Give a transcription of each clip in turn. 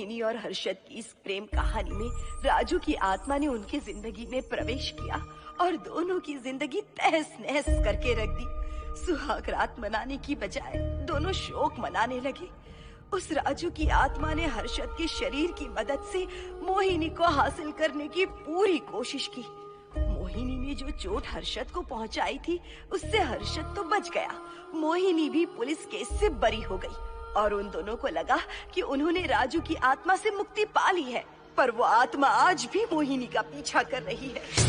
मोहिनी और हर्षद की इस प्रेम कहानी में राजू की आत्मा ने उनकी जिंदगी में प्रवेश किया और दोनों की जिंदगी तहस नहस करके रख दी। सुहाग रात मनाने की बजाय दोनों शोक मनाने लगे। उस राजू की आत्मा ने हर्षद के शरीर की मदद से मोहिनी को हासिल करने की पूरी कोशिश की। मोहिनी ने जो चोट हर्षद को पहुंचाई थी, उससे हर्षद तो बच गया, मोहिनी भी पुलिस केस से बरी हो गई और उन दोनों को लगा कि उन्होंने राजू की आत्मा से मुक्ति पा ली है, पर वो आत्मा आज भी मोहिनी का पीछा कर रही है।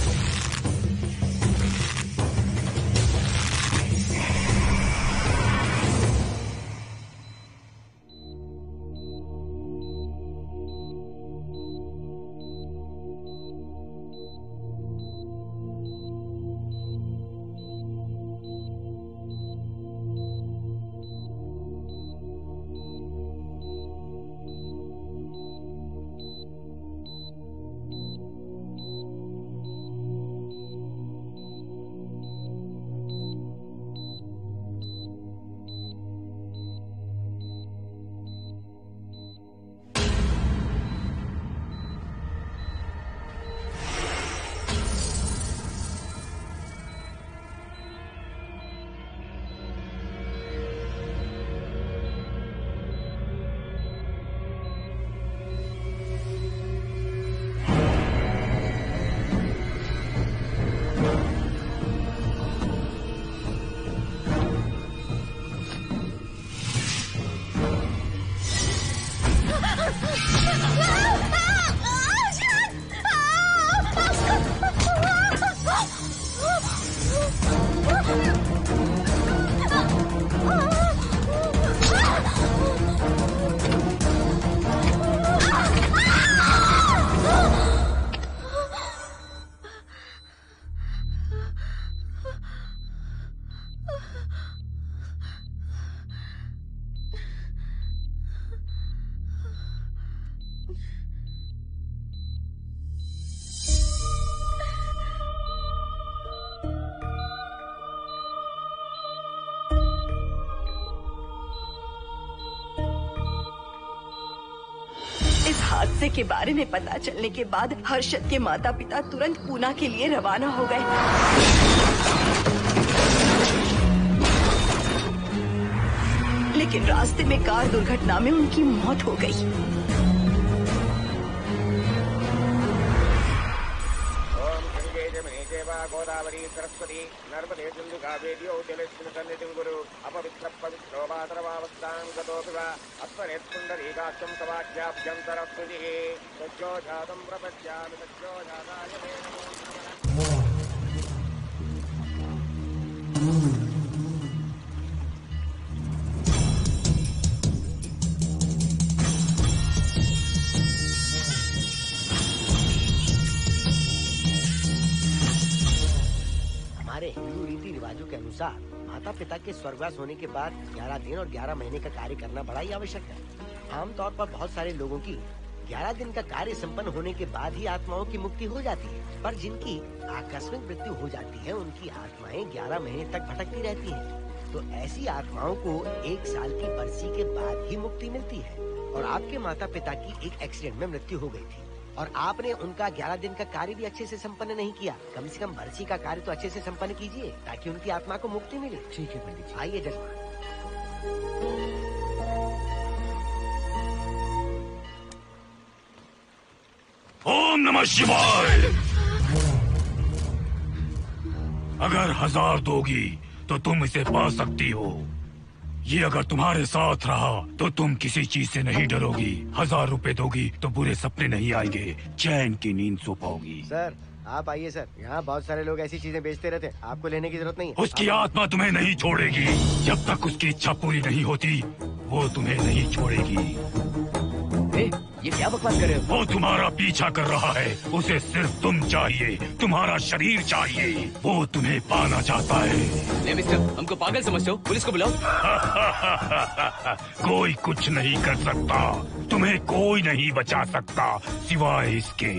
इस हादसे के बारे में पता चलने के बाद हर्षद के माता पिता तुरंत पूना के लिए रवाना हो गए। लेकिन रास्ते में कार दुर्घटना में उनकी मौत हो गई। गोदावरी सरस्वती नर्मदे सिंधु कावेरी जलेस्मिन् सन्निधिं कुरु अपवित्र पवित्रो मातरवावस्थां गतोऽपि वा अस्मनेत्पुण्डरीकाक्षं तवाख्याभ्यन्तरस्तुतिः सज्जो जातं प्रपद्यामि सज्जो जाताय मे नमो नमः। हमारे हिंदू रीति रिवाजों के अनुसार माता पिता के स्वर्गवास होने के बाद 11 दिन और 11 महीने का कार्य करना बड़ा ही आवश्यक है। आमतौर पर बहुत सारे लोगों की 11 दिन का कार्य संपन्न होने के बाद ही आत्माओं की मुक्ति हो जाती है, पर जिनकी आकस्मिक मृत्यु हो जाती है उनकी आत्माएं 11 महीने तक भटकती रहती हैं। तो ऐसी आत्माओं को 1 साल की बरसी के बाद ही मुक्ति मिलती है। और आपके माता पिता की एक एक्सीडेंट में मृत्यु हो गई थी और आपने उनका 11 दिन का कार्य भी अच्छे से संपन्न नहीं किया। कम से कम बरसी का कार्य तो अच्छे से संपन्न कीजिए ताकि उनकी आत्मा को मुक्ति मिले। ठीक है पंडित जी। आइए जजमान। ओम नमः शिवाय। अगर 1000 दोगी तो तुम इसे पा सकती हो। ये अगर तुम्हारे साथ रहा तो तुम किसी चीज से नहीं डरोगी। 1000 रुपए दोगी तो बुरे सपने नहीं आएंगे, चैन की नींद सो पाओगी। सर आप आइए सर, यहाँ बहुत सारे लोग ऐसी चीजें बेचते रहते हैं, आपको लेने की जरूरत नहीं है। उसकी आत्मा तुम्हें नहीं छोड़ेगी। जब तक उसकी इच्छा पूरी नहीं होती वो तुम्हें नहीं छोड़ेगी। ये क्या बकवास कर रहे हो? वो तुम्हारा पीछा कर रहा है, उसे सिर्फ तुम चाहिए, तुम्हारा शरीर चाहिए, वो तुम्हें पाना चाहता है। मिस्टर, हमको पागल समझते हो? पुलिस को बुलाओ। कोई कुछ नहीं कर सकता, तुम्हें कोई नहीं बचा सकता सिवाय इसके।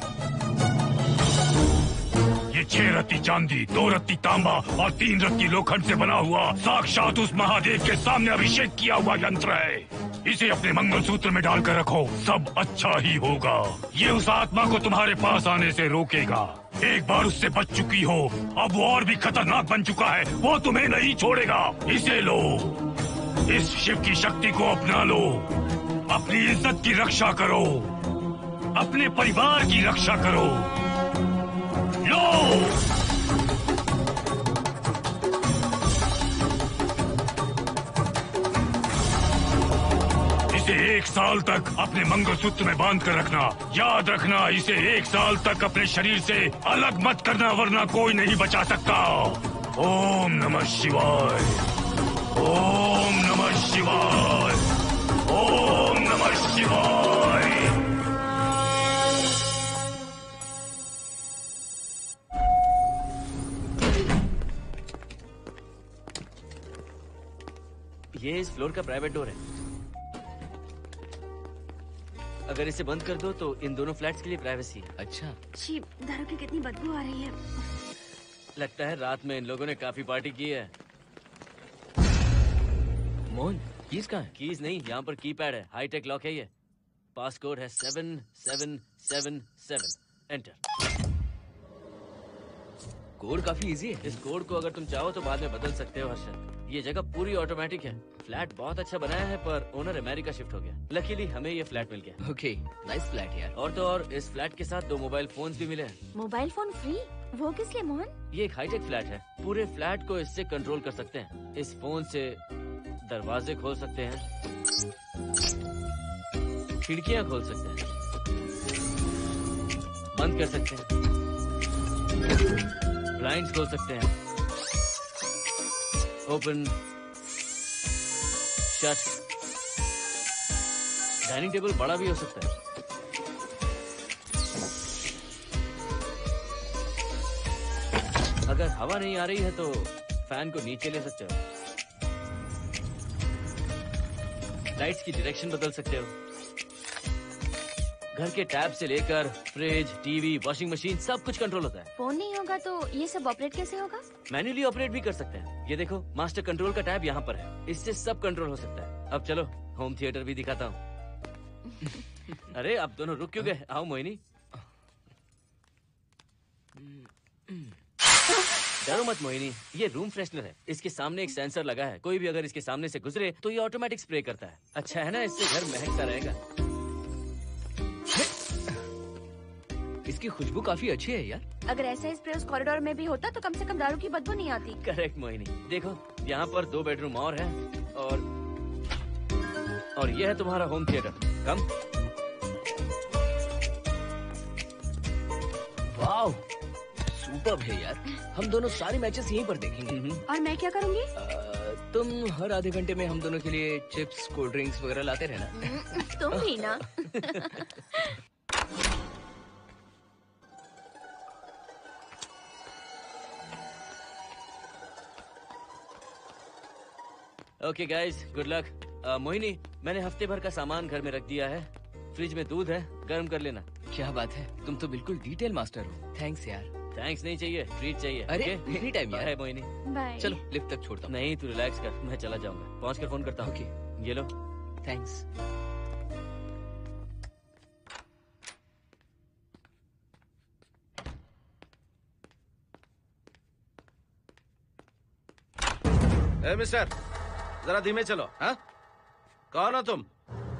ये 6 रत्ती चांदी, 2 रत्ती तांबा और 3 रत्ती लोखंड से बना हुआ साक्षात उस महादेव के सामने अभिषेक किया हुआ यंत्र है। इसे अपने मंगलसूत्र में डालकर रखो, सब अच्छा ही होगा। ये उस आत्मा को तुम्हारे पास आने से रोकेगा। एक बार उससे बच चुकी हो, अब वो और भी खतरनाक बन चुका है, वो तुम्हें नहीं छोड़ेगा। इसे लो, इस शिव की शक्ति को अपना लो, अपनी इज्जत की रक्षा करो, अपने परिवार की रक्षा करो। लो, इसे 1 साल तक अपने मंगलसूत्र में बांध कर रखना। याद रखना, इसे 1 साल तक अपने शरीर से अलग मत करना, वरना कोई नहीं बचा सकता। ओम नमः शिवाय, ओम नमः शिवाय, ओम नमः शिवाय। ये इस फ्लोर का प्राइवेट डोर है। अगर इसे बंद कर दो तो इन दोनों फ्लैट्स के लिए प्राइवेसी है। अच्छा, छी, दारू की कितनी बदबू आ रही है। लगता है रात में इन लोगों ने काफी पार्टी की है। मोहन, कीज कहाँ है? कीज नहीं, यहाँ पर कीपैड है। हाईटेक लॉक है ये। पासकोड है 7777। एंटर। कोड काफी इजी है। इस कोड को अगर तुम चाहो तो बाद में बदल सकते हो हर्षद। ये जगह पूरी ऑटोमेटिक है। फ्लैट बहुत अच्छा बनाया है, पर ओनर अमेरिका शिफ्ट हो गया। लकीली हमें ये फ्लैट मिल गया। ओके, नाइस फ्लैट यार। और तो और इस फ्लैट के साथ 2 मोबाइल फोन्स भी मिले हैं। Mobile phone free? वो किस लिए मोहन? ये एक हाईटेक फ्लैट है। पूरे फ्लैट को इससे कंट्रोल कर सकते हैं। इस फोन से दरवाजे खोल सकते हैं, खिड़कियां खोल सकते हैं, बंद कर सकते हैं, ब्लाइंड्स खोल सकते हैं, ओपन, शट। डाइनिंग टेबल बड़ा भी हो सकता है। अगर हवा नहीं आ रही है तो फैन को नीचे ले सकते हो। लाइट्स की डायरेक्शन बदल सकते हो। घर के टैब से लेकर फ्रिज, टीवी, वॉशिंग मशीन सब कुछ कंट्रोल होता है। फोन नहीं होगा तो ये सब ऑपरेट कैसे होगा? मैन्युअली ऑपरेट भी कर सकते हैं। ये देखो, मास्टर कंट्रोल का टैब यहाँ पर है। इससे सब कंट्रोल हो सकता है। अब चलो होम थिएटर भी दिखाता हूँ। अरे आप दोनों रुक क्यों गए? आओ मोहिनी। डरो मत मोहिनी, ये रूम फ्रेशनर है। इसके सामने एक सेंसर लगा है। कोई भी अगर इसके सामने से गुजरे तो ये ऑटोमेटिक स्प्रे करता है। अच्छा है ना, इससे घर महकता रहेगा। इसकी खुशबू काफी अच्छी है यार। अगर ऐसा स्प्रे उस कॉरिडोर में भी होता तो कम से कम दारू की बदबू नहीं आती। करेक्ट मोहिनी। देखो, यहाँ पर 2 बेडरूम और है और ये है तुम्हारा home theatre. Come. Wow, superb है यार। हम दोनों सारे मैचेस यहीं पर देखेंगे। और मैं क्या करूँगी? तुम हर आधे घंटे में हम दोनों के लिए चिप्स, कोल्ड ड्रिंक्स वगैरह लाते रहना। तुम भी ना। Okay guys, good luck. Mohini, मैंने हफ्ते भर का सामान घर में रख दिया है। फ्रिज में दूध है, गर्म कर लेना। क्या बात है, तुम तो बिल्कुल डिटेल मास्टर हो। थैंक्स यार। थैंक्स नहीं चाहिए, ट्रीट चाहिए। अरे एनी टाइम यार। मोहिनी, बाय। चलो लिफ्ट तक छोड़ता हूँ। नहीं, तू रिलैक्स कर, मैं चला जाऊंगा। पहुँच कर फोन करता हूँ। ओके, ये लो। थैंक्स। ए मिस्टर, जरा धीमे चलो। हाँ, कौन हो तुम?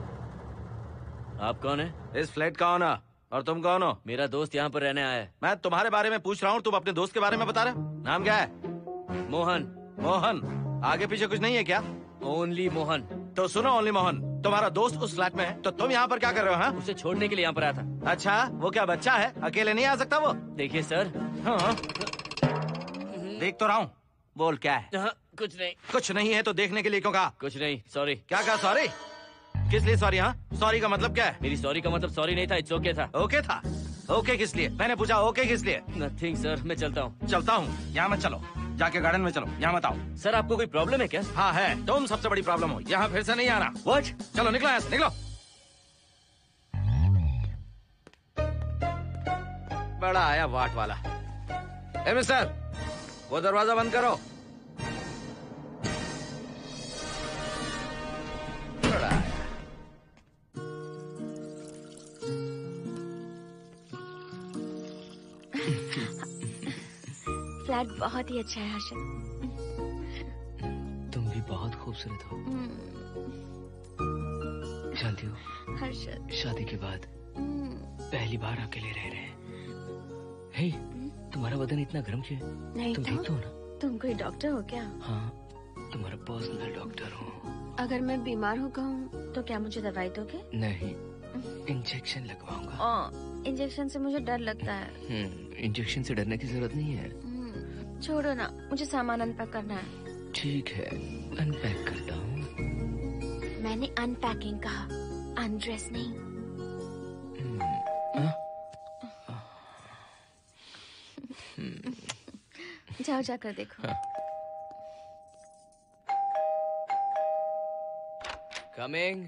आप कौन है? इस फ्लैट का ओनर। और तुम कौन हो? मेरा दोस्त यहाँ पर रहने आया है। मैं तुम्हारे बारे में पूछ रहा हूँ, तुम अपने दोस्त के बारे में बता रहे हो। नाम क्या है? मोहन। मोहन? आगे पीछे कुछ नहीं है क्या? ओनली मोहन। तो सुनो ओनली मोहन, तुम्हारा दोस्त उस फ्लैट में है, तो तुम यहाँ पर क्या कर रहे हो? हाँ, उसे छोड़ने के लिए यहाँ पर आया था। अच्छा, वो क्या बच्चा है? अकेले नहीं आ सकता वो? देखिए सर। हाँ, देख तो रहा हूँ। बोल क्या है? हाँ, कुछ नहीं। कुछ नहीं है तो देखने के लिए क्यों कहा? कुछ नहीं, सॉरी। क्या कहा? सॉरी? किस लिए सॉरी? हाँ, सॉरी का मतलब क्या है? मेरी सॉरी का मतलब सॉरी नहीं था, इट्स ओके था। ओके था? ओके किस लिए? मैंने पूछा ओके किस लिए? नथिंग सर, मैं चलता हूँ। चलता हूँ? यहाँ मत चलो, जाके गार्डन में चलो। यहाँ मत आओ। सर, आपको कोई प्रॉब्लम है क्या? हाँ है, तुम सबसे बड़ी प्रॉब्लम हो। यहाँ फिर से नहीं आना। व्हाट? चलो निकलो यहाँ से, निकलो। बड़ा आया वाट वाला। ए मिस्टर, वो दरवाजा बंद करो। बड़ा आया। बहुत ही अच्छा है हर्षद। तुम भी बहुत खूबसूरत हो। जानती हो हर्षद, शादी के बाद पहली बार अकेले रह रहे हैं। हे, तुम्हारा बदन इतना गर्म क्यों है? नहीं तुम तो ठीक तो हो ना? तुम कोई डॉक्टर हो क्या? हाँ, तुम्हारा पर्सनल डॉक्टर हूँ। अगर मैं बीमार हो गई तो क्या मुझे दवाई दोगे? नहीं, इंजेक्शन लगवाऊंगा। इंजेक्शन से मुझे डर लगता है। इंजेक्शन से डरने की जरूरत नहीं है। छोड़ो ना, मुझे सामान अनपैक करना है। ठीक है, अनपैक करता हूँ। मैंने अनपैकिंग कहा, अनड्रेस नहीं। जाओ जाकर देखो। कमिंग।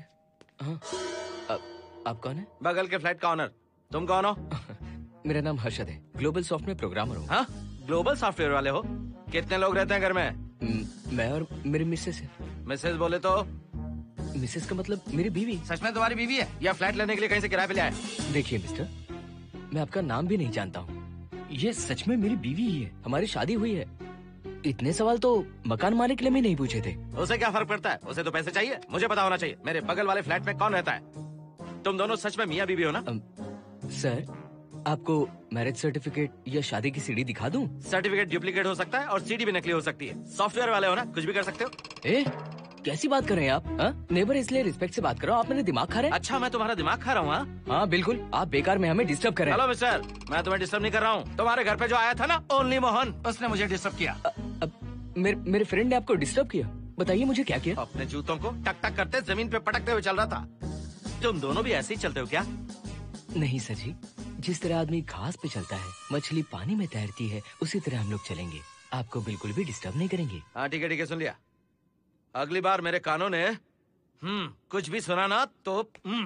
आप कौन है? बगल के फ्लैट का ऑनर। तुम कौन हो? मेरा नाम हर्षद है, ग्लोबल सॉफ्टवेयर प्रोग्रामर हूँ। हाँ, ग्लोबल सॉफ्टवेयर वाले हो? कितने लोग रहते हैं घर में? मैं और मेरी मिसेस है। मिसेस बोले तो? मिसेस का मतलब मेरी बीवी। सच में तुम्हारी बीवी है या फ्लैट लेने के लिए कहीं से किराए पे ले आए? देखिए मिस्टर, मैं आपका नाम भी नहीं जानता हूँ। ये सच में मेरी बीवी ही है, हमारी शादी हुई है। इतने सवाल तो मकान मालिक ने भी नहीं पूछे थे। उसे क्या फर्क पड़ता है? उसे तो पैसे चाहिए, मुझे पता होना चाहिए। मेरे बगल वाले फ्लैट में कौन रहता है? तुम दोनों सच में मियाँ बीवी हो ना? सर, आपको मैरिज सर्टिफिकेट या शादी की सीडी दिखा दूं? सर्टिफिकेट डुप्लीकेट हो सकता है और सीडी भी नकली हो सकती है। सॉफ्टवेयर वाले हो ना, कुछ भी कर सकते हो। कैसी बात कर रहे हैं आप? नेबर, इसलिए रिस्पेक्ट से बात करो। आप मेरे दिमाग खा रहे हैं? अच्छा, मैं तुम्हारा दिमाग खा रहा हूँ? हाँ बिल्कुल, आप बेकार में हमें डिस्टर्ब कर रहे हैं। हेलो मिस्टर, मैं तुम्हें डिस्टर्ब नहीं कर रहा हूँ। तुम्हारे घर पे जो आया था ना, ओनली मोहन, उसने मुझे डिस्टर्ब किया। मेरे फ्रेंड ने आपको डिस्टर्ब किया? बताइए मुझे क्या किया? अपने जूतों को टक टक करते जमीन पे पटकते हुए चल रहा था। तुम दोनों भी ऐसे ही चलते हो क्या? नहीं सर जी, जिस तरह आदमी घास पे चलता है, मछली पानी में तैरती है, उसी तरह हम लोग चलेंगे। आपको बिल्कुल भी डिस्टर्ब नहीं करेंगे। हाँ ठीक है, सुन लिया। अगली बार मेरे कानों ने कुछ भी सुना ना तो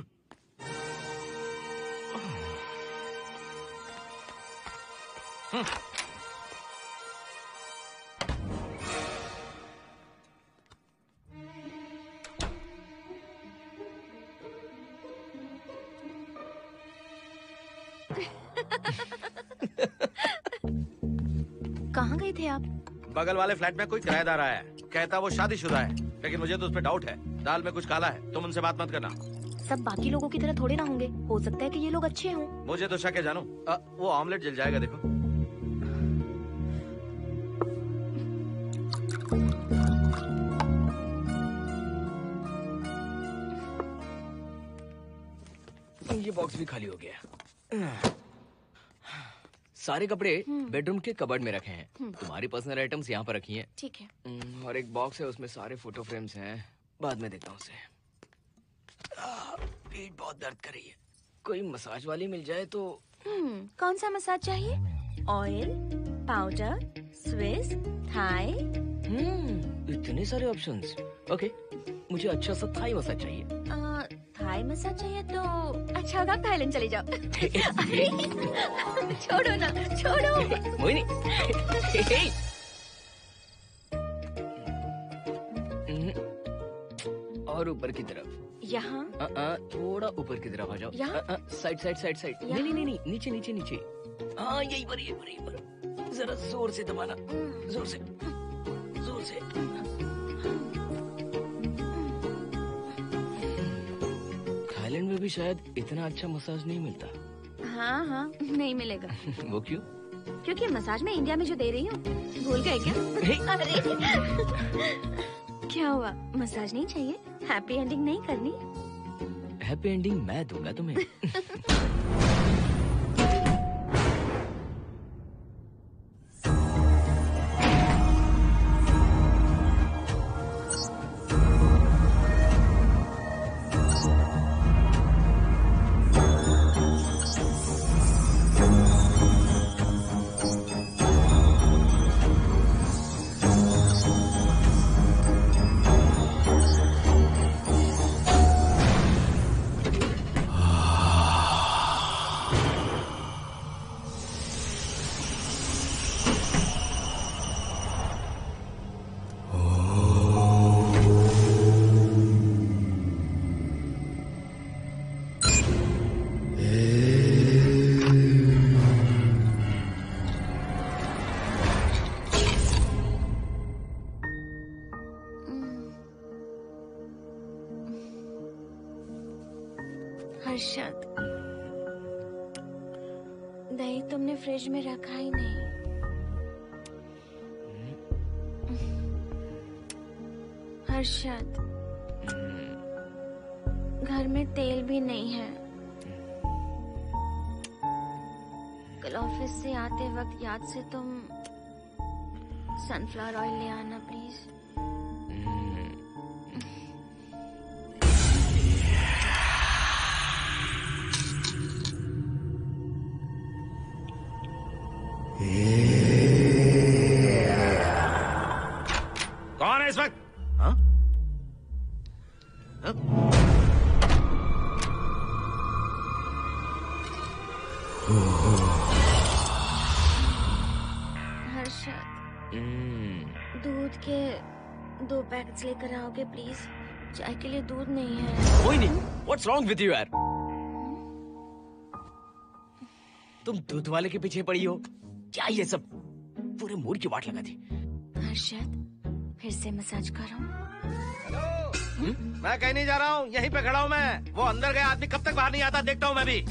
कहाँ गए थे आप? बगल वाले फ्लैट में कोई किराएदार आया है, कहता वो शादीशुदा है, लेकिन मुझे तो उस पर डाउट है। दाल में कुछ काला है, तुम उनसे बात मत करना। सब बाकी लोगों की तरह थोड़े ना होंगे, हो सकता है कि ये लोग अच्छे हों। मुझे तो शक है जानू। वो ऑमलेट जल जाएगा, देखो। ये बॉक्स भी खाली हो गया। सारे कपड़े बेडरूम के कबर्ड में रखे हैं। तुम्हारी पर्सनल आइटम्स यहाँ पर रखी हैं। ठीक है। और एक बॉक्स है, उसमें सारे फोटो फ्रेम्स हैं। बाद में देता हूँ उसे। पीठ बहुत दर्द कर रही है, कोई मसाज वाली मिल जाए तो। कौन सा मसाज चाहिए? Oil, powder, Swiss, Thai? इतने सारे ऑप्शंस। ओके, मुझे अच्छा सा थाई मसाज चाहिए। थाई मसाज चाहिए तो अच्छा होगा थाईलैंड चले जाओ। छोड़ो ना, छोड़ो। मोहिनी। और ऊपर की तरफ। यहाँ? थोड़ा ऊपर की तरफ आ जाओ। यहाँ? Side side side side. नहीं नहीं नहीं, नीचे नीचे नीचे। हाँ यही पर, यही पर, यही पर। जरा जोर से दबाना, जोर से, जोर से। थाईलैंड में भी शायद इतना अच्छा मसाज नहीं मिलता। हाँ हाँ, नहीं मिलेगा। वो क्यों? क्योंकि मसाज में इंडिया में जो दे रही हूँ, भूल गए क्या? अरे क्या हुआ, मसाज नहीं चाहिए? हैप्पी एंडिंग नहीं करनी? हैप्पी एंडिंग मैं दूंगा तुम्हें। हर्षद, दही तुमने फ्रिज में रखा ही नहीं। हर्षद, घर में तेल भी नहीं है। कल ऑफिस से आते वक्त याद से तुम सनफ्लावर ऑयल ले आना प्लीज। कौन है इस वक्त? हाँ? हाँ? हर्षद, दूध के 2 पैकेट्स लेकर आओगे प्लीज? चाय के लिए दूध नहीं है। कोई नहीं। What's wrong with you यार? तुम दूध वाले के पीछे पड़ी हो? क्या ये सब? पूरे मूड की वाट लगा दी। हर्षद, फिर से मसाज करो। मैं कहीं नहीं जा रहा हूँ, यहीं पे खड़ा हूँ मैं। वो अंदर गया आदमी कब तक बाहर नहीं आता, देखता हूँ मैं भी।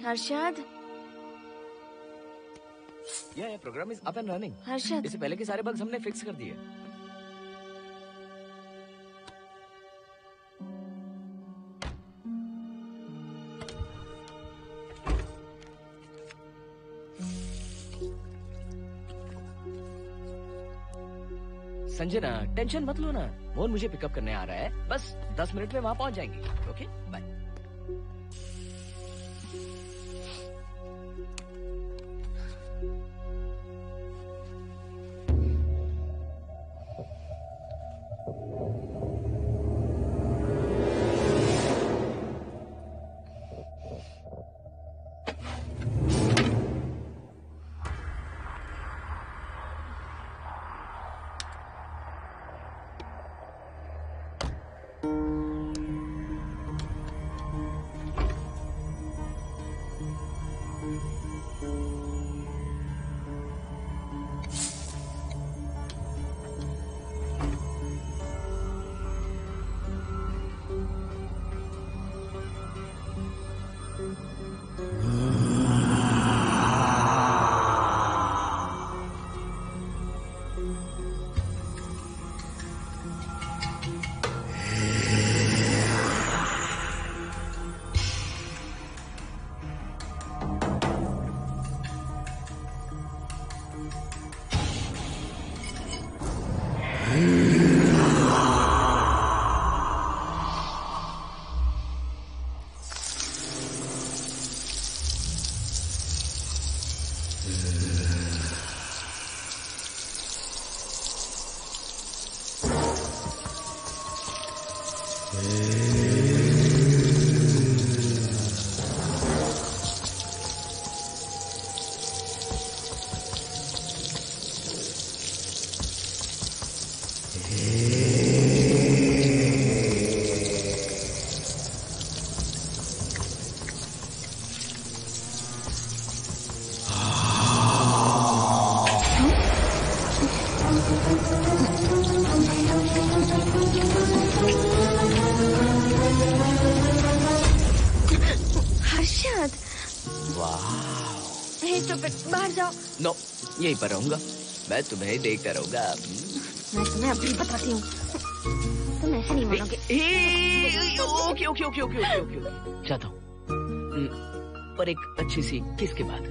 हर्षद, ये program is up and running. Harshad, इससे पहले के सारे बग्स हमने फिक्स कर दिए। संजना, टेंशन मत लो ना, मोहन मुझे पिकअप करने आ रहा है, बस 10 मिनट में वहां पहुंच जाएंगे। Okay bye. यहीं पर रहूंगा, मैं तुम्हें देखता रहूंगा। मैं तुम्हें अभी बताती हूँ, तुम ऐसे नहीं मानोगे। Okay okay okay okay okay okay, चाहता हूँ, पर एक अच्छी सी किस के बाद।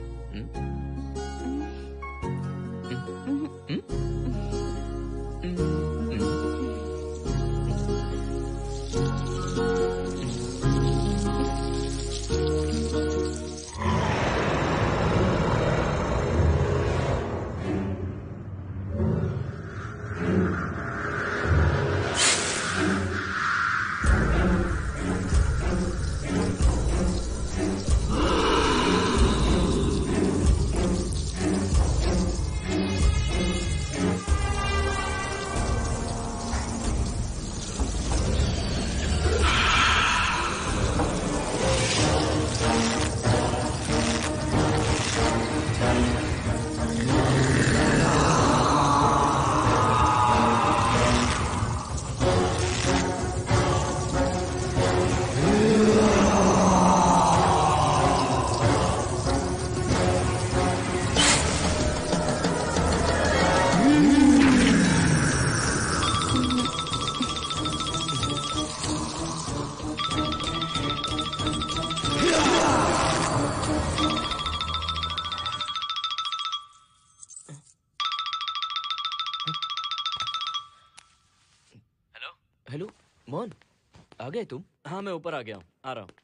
हेलो मोहन, आ गए तुम? हाँ मैं ऊपर आ गया हूँ, आ रहा हूँ।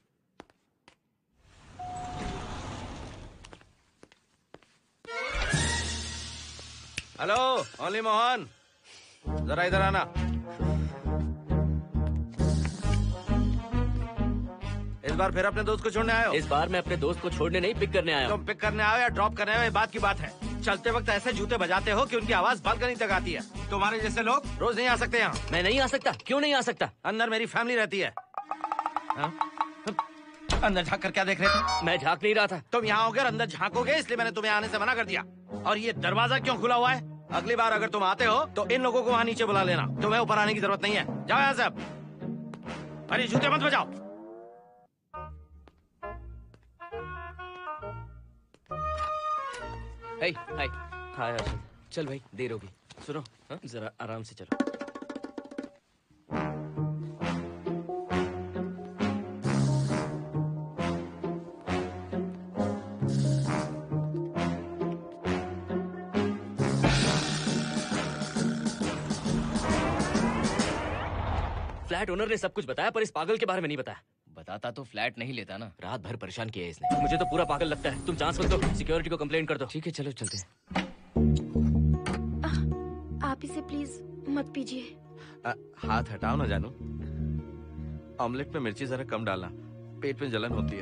हेलो ओनली मोहन, जरा इधर आना। इस बार फिर अपने दोस्त को छोड़ने आए हो? इस बार मैं अपने दोस्त को छोड़ने नहीं, पिक करने आया हूँ। तुम पिक करने आए हो या ड्रॉप करने आए हो, ये बात की बात है। चलते वक्त ऐसे जूते बजाते हो कि उनकी आवाज बालकनी तक आती है। तुम्हारे जैसे लोग रोज नहीं आ सकते यहाँ। मैं नहीं आ सकता, क्यों नहीं आ सकता? अंदर मेरी फैमिली रहती है। अंदर झाँक कर क्या देख रहे थे? मैं झाँक नहीं रहा था। तुम यहाँ होकर अंदर झाँकोगे, इसलिए मैंने तुम्हें आने से मना कर दिया। और ये दरवाजा क्यों खुला हुआ है? अगली बार अगर तुम आते हो तो इन लोगों को वहाँ नीचे बुला लेना, तुम्हें ऊपर आने की जरूरत नहीं है। जाओ यहाँ से अब। अरे जूते मत बजाओ। हाय हाय हाय हर्षद। चल भाई देर होगी। सुनो हाँ जरा आराम से चलो। फ्लैट ओनर ने सब कुछ बताया पर इस पागल के बारे में नहीं बताया। बताता तो फ्लैट नहीं लेता ना। रात भर परेशान किया है इसने। मुझे तो पूरा पागल लगता है। तुम चांस मत दो, सिक्योरिटी को कंप्लेंट कर दो। ठीक है चलो चलते हैं। आप इसे प्लीज मत पीजिए। हाथ हटाओ ना जानू। ऑमलेट में मिर्ची जरा कम डालना, पेट में जलन होती है।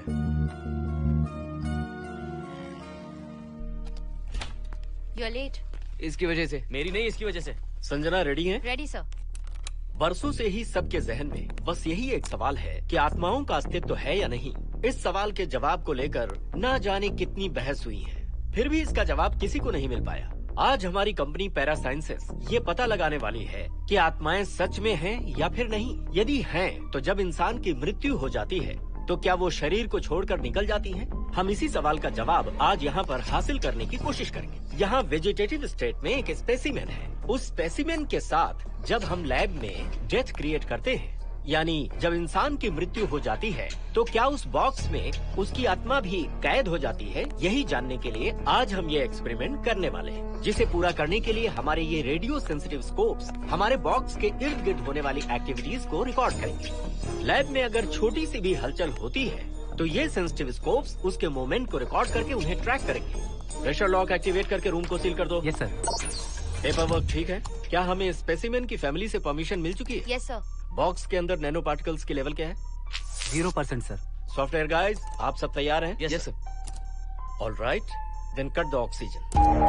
You are late. इसकी वजह से। मेरी नहीं, इसकी वजह से। संजना रेडी हैं? Ready sir. बरसों से ही सबके जहन में बस यही एक सवाल है कि आत्माओं का अस्तित्व है या नहीं। इस सवाल के जवाब को लेकर ना जाने कितनी बहस हुई है, फिर भी इसका जवाब किसी को नहीं मिल पाया। आज हमारी कंपनी पैरा साइंसेस ये पता लगाने वाली है कि आत्माएं सच में हैं या फिर नहीं। यदि हैं, तो जब इंसान की मृत्यु हो जाती है तो क्या वो शरीर को छोड़कर निकल जाती हैं? हम इसी सवाल का जवाब आज यहाँ पर हासिल करने की कोशिश करेंगे। यहाँ वेजिटेटिव स्टेट में एक स्पेसिमेन है। उस स्पेसिमेन के साथ जब हम लैब में डेथ क्रिएट करते हैं, यानी जब इंसान की मृत्यु हो जाती है, तो क्या उस बॉक्स में उसकी आत्मा भी कैद हो जाती है? यही जानने के लिए आज हम ये एक्सपेरिमेंट करने वाले हैं, जिसे पूरा करने के लिए हमारे ये रेडियो सेंसिटिव स्कोप्स हमारे बॉक्स के इर्द गिर्द होने वाली एक्टिविटीज को रिकॉर्ड करेंगे। लैब में अगर छोटी सी भी हलचल होती है तो ये सेंसिटिव स्कोप्स उसके मूवमेंट को रिकॉर्ड करके उन्हें ट्रैक करेंगे। प्रेशर लॉक एक्टिवेट करके रूम को सील कर दो। Yes sir. पेपर वर्क ठीक है? क्या हमें स्पेसिमेन की फैमिली से परमिशन मिल चुकी है? Yes sir. बॉक्स के अंदर नैनो पार्टिकल्स की लेवल क्या है? 0% सर। सॉफ्टवेयर गाइस, आप सब तैयार हैं? Yes sir. All right, then cut the oxygen.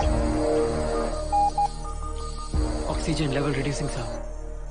Oxygen level reducing sir.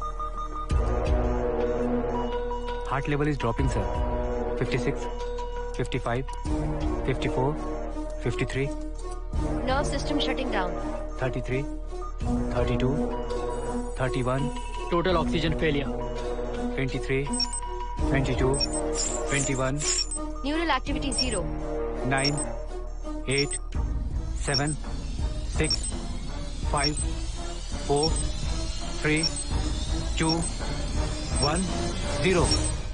Heart level is dropping sir. 56, 55, 54, 53, nerve system shutting down. 33, 32, 31, total oxygen failure. 23, 22, 21, neural activity 0। 9, 8, 7, 6, 5, 4, 3, 2, 1, 0।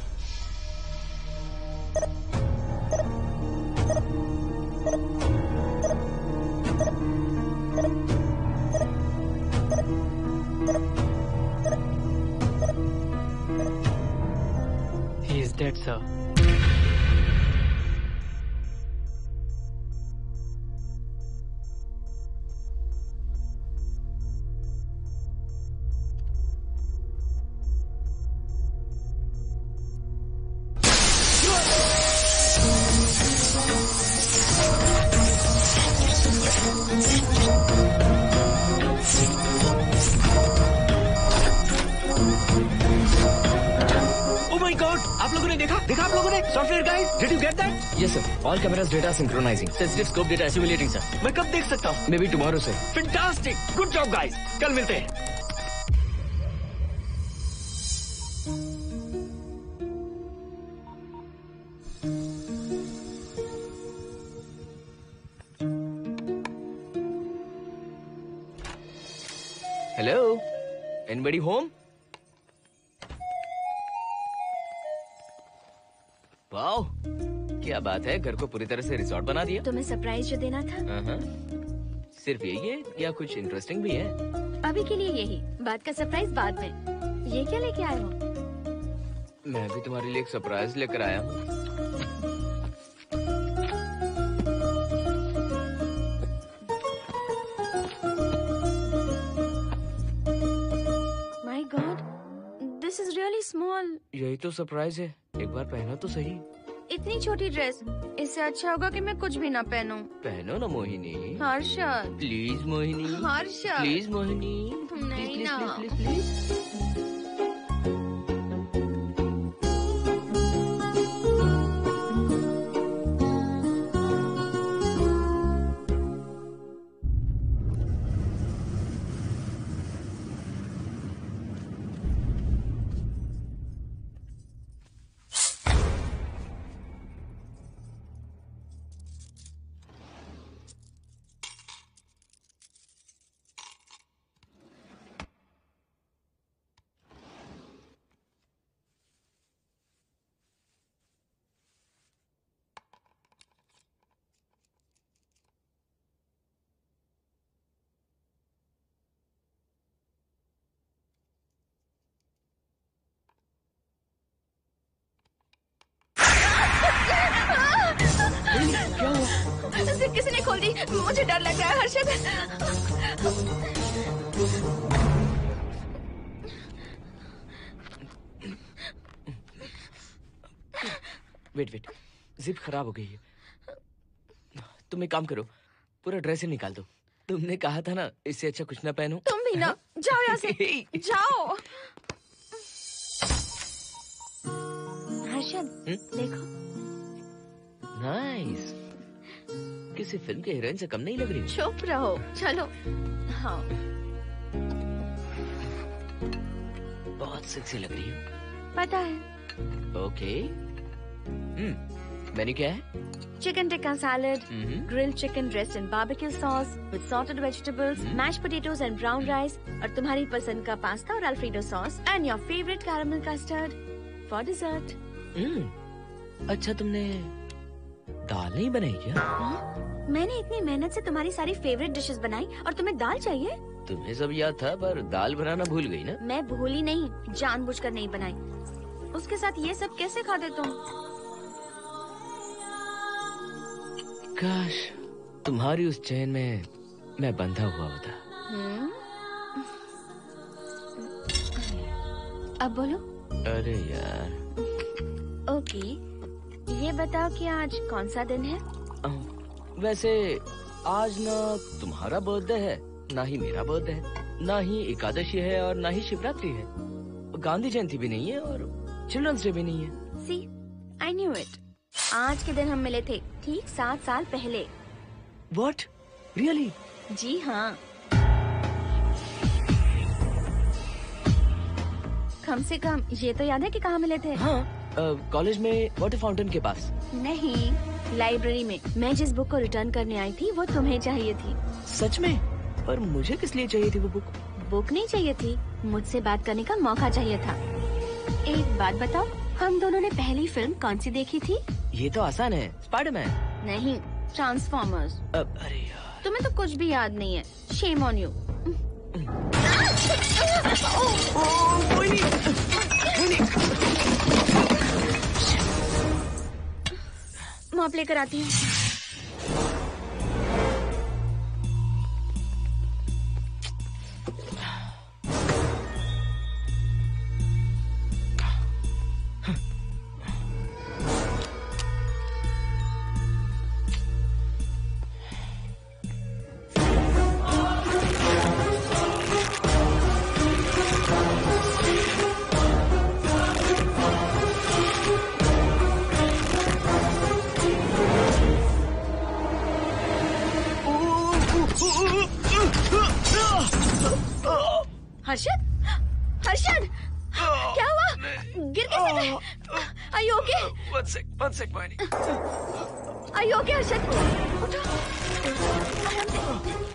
He is dead, sir. आप लोगों ने देखा आप लोगों ने? Software guys, did you get that? Yes sir. All cameras data synchronizing. Sensitive scope data assimilating sir. मैं कब देख सकता हूँ? Maybe tomorrow sir. Fantastic, good job guys, कल मिलते हैं। Hello. Anybody home? वाओ, क्या बात है, घर को पूरी तरह से रिसोर्ट बना दिया। तुम्हें सरप्राइज जो देना था। सिर्फ यही है या कुछ इंटरेस्टिंग भी है? अभी के लिए यही, बाद का सरप्राइज बाद में। ये क्या लेके आए हो? मैं भी तुम्हारे लिए एक सरप्राइज लेकर आया हूँ। My God, this is really small. यही तो सरप्राइज है, एक बार पहना तो सही। इतनी छोटी ड्रेस, इससे अच्छा होगा कि मैं कुछ भी ना पहनूं। पहनो ना मोहिनी। हर्षद, प्लीज मोहिनी। हर्षद, प्लीज मोहिनी। नहीं ना। Please please. किसी ने खोल दी। मुझे डर लग रहा है हर्षद। वेट, जिप खराब हो गई है। तुम एक काम करो, पूरा ड्रेस ही निकाल दो। तुमने कहा था ना इससे अच्छा कुछ ना पहनो। तुम भी ना, जाओ यहाँ से। जाओ। हर्षद, देखो। नाइस। किसी फिल्म के हीरोइन से कम नहीं लग रही। चुप रहो, चलो। हाँ, बहुत सेक्सी लग रही है। पता है। ओके। मेन्यू क्या है? Chicken tikka salad, grilled chicken dressed in barbecue sauce with salted vegetables, mashed potatoes and brown rice, और तुम्हारी पसंद का पास्ता और alfredo sauce, and your favorite caramel custard for dessert. अच्छा, तुमने दाल नहीं बनाई क्या? मैंने इतनी मेहनत से तुम्हारी सारी फेवरेट डिशेस बनाई और तुम्हें दाल चाहिए? तुम्हें सब याद था पर दाल बनाना भूल गई ना? मैं भूली नहीं, जानबूझकर नहीं बनाई। उसके साथ ये सब कैसे खाते तुम? काश तुम्हारी उस चैन में मैं बंधा हुआ होता। अब बोलो। अरे यार। ओके, ये बताओ कि आज कौन सा दिन है? वैसे आज ना तुम्हारा बर्थडे है, ना ही मेरा बर्थडे है, ना ही एकादशी है और ना ही शिवरात्रि है, गांधी जयंती भी नहीं है और चिल्ड्रंस डे भी नहीं है। See, I knew it. आज के दिन हम मिले थे ठीक 7 साल पहले। What? Really? जी हाँ। कम से कम ये तो याद है कि कहाँ मिले थे? हाँ, कॉलेज में वाटर फाउंटेन के पास। नहीं, लाइब्रेरी में। मैं जिस बुक को रिटर्न करने आई थी वो तुम्हें चाहिए थी। सच में? पर मुझे किस लिए चाहिए थी वो बुक? बुक नहीं चाहिए थी, मुझसे बात करने का मौका चाहिए था। एक बात बताओ, हम दोनों ने पहली फिल्म कौन सी देखी थी? ये तो आसान है, स्पाइडरमैन। नहीं, ट्रांसफॉर्मर्स। अरे यार, तुम्हें तो कुछ भी याद नहीं है। Shame on you. मॉप लेकर आती हूँ। हर्षद, हर्षद, क्या हुआ? गिर कैसे गए? Are you okay? One sec, Barney. Are you okay, Harshad? उठो। आराम से।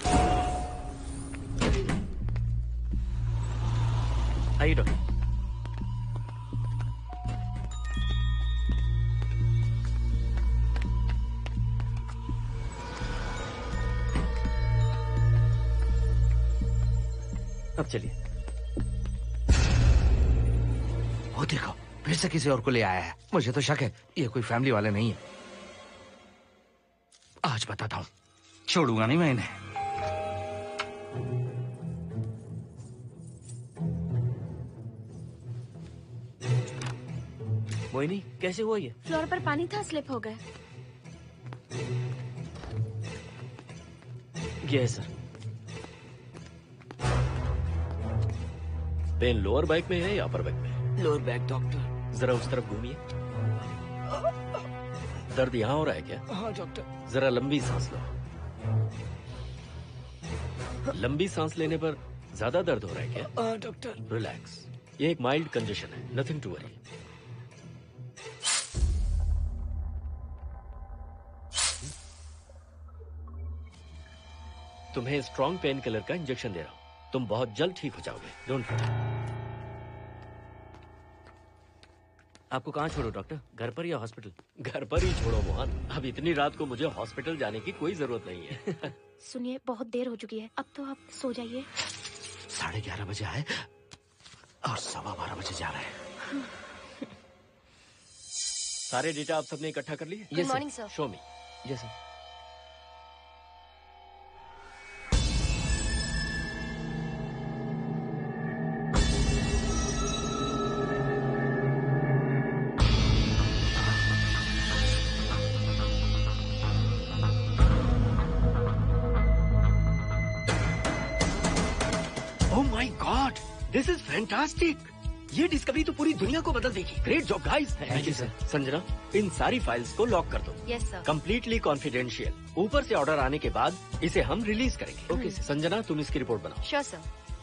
आइए डॉक्टर। अब चलिए। वो देखो, फिर से किसी और को ले आया है। मुझे तो शक है ये कोई फैमिली वाले नहीं है। आज बताता हूँ, छोड़ूंगा नहीं मैं इन्हें। मोहिनी, कैसे हुआ ये? फ्लोर पर पानी था, स्लिप हो गए। ये है सर। पेन लोअर बैक में है या अपर बैक में? Lower back doctor. जरा उस तरफ घूमिए। दर्द यहाँ हो रहा है क्या? हाँ डॉक्टर। जरा लंबी सांस लो। लंबी सांस लेने पर ज्यादा दर्द हो रहा है क्या? हाँ डॉक्टर। रिलैक्स, ये एक माइल्ड कंजेशन है, नथिंग टू वरी। तुम्हें स्ट्रॉन्ग पेन किलर का इंजेक्शन दे रहा हूँ, तुम बहुत जल्द ठीक हो जाओगे। Don't worry. आपको कहाँ छोड़ो डॉक्टर, घर पर या हॉस्पिटल? घर पर ही छोड़ो मोहन, अब इतनी रात को मुझे हॉस्पिटल जाने की कोई जरूरत नहीं है। सुनिए, बहुत देर हो चुकी है, अब तो आप सो जाइए। 11:30 बजे आए और 12:15 बजे जा रहे हैं। सारे डेटा आप सबने इकट्ठा कर लिए? Good morning, sir. Show me. Yes sir. This is fantastic. ये डिस्कवरी तो पूरी दुनिया को बदल देगी। Great job guys. Thank you sir. Sanjana, इन सारी फाइल्स को लॉक कर दो। Yes sir. Completely confidential. ऊपर से ऑर्डर आने के बाद इसे हम रिलीज करेंगे। Okay sir. संजना, तुम इसकी रिपोर्ट बनाओ। Sure sir.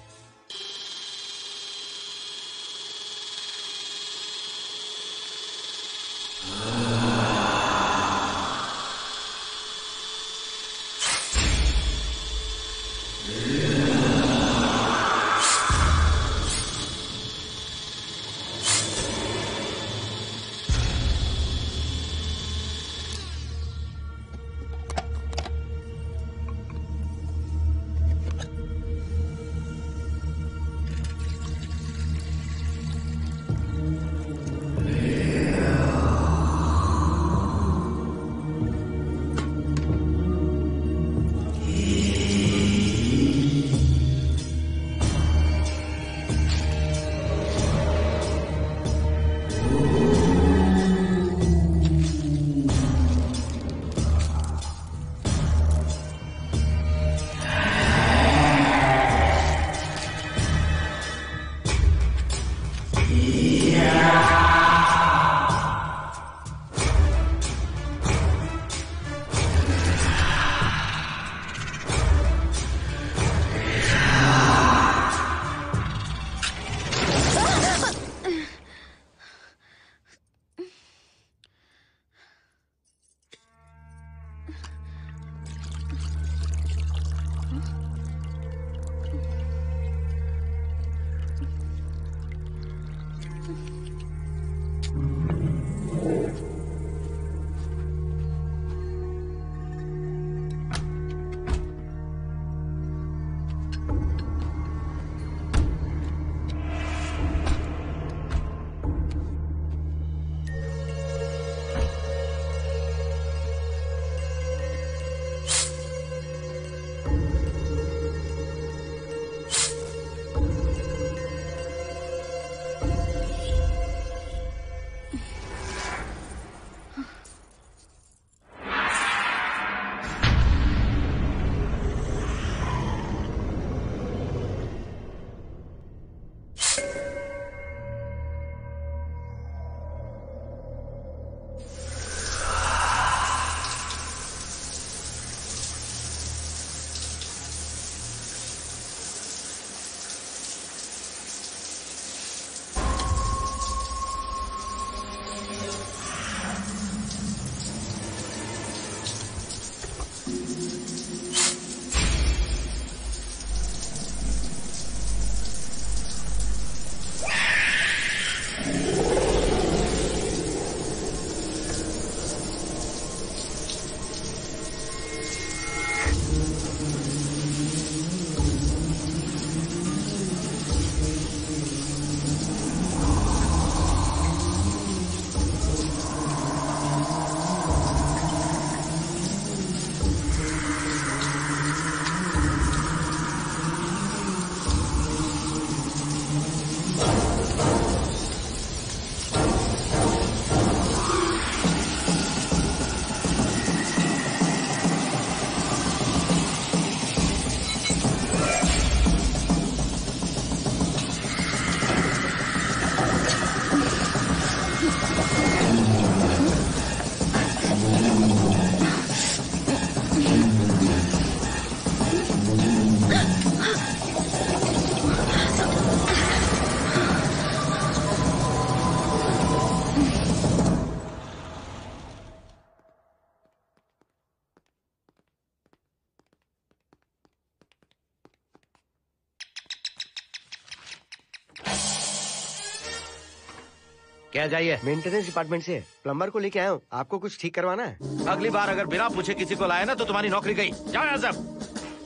क्या चाहिए? मेंटेनेंस डिपार्टमेंट से प्लम्बर को लेके आया हूँ। आपको कुछ ठीक करवाना है? अगली बार अगर बिना पूछे किसी को लाए ना तो तुम्हारी नौकरी गई। जाओ यहाँ सब।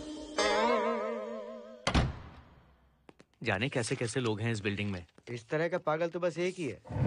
जाने कैसे कैसे लोग हैं इस बिल्डिंग में। इस तरह का पागल तो बस एक ही है।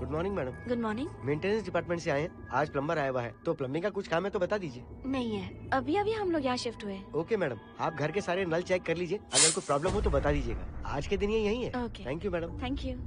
Good morning madam. Good morning. Maintenance department से आए हैं। आज प्लम्बर आया हुआ है, तो प्लम्बिंग का कुछ काम है तो बता दीजिए। नहीं है, अभी अभी हम लोग यहाँ शिफ्ट हुए। ओके मैडम, आप घर के सारे नल चेक कर लीजिए, अगर कोई प्रॉब्लम हो तो बता दीजिएगा। आज के दिन ये यही है। Okay. Thank you madam. Thank you.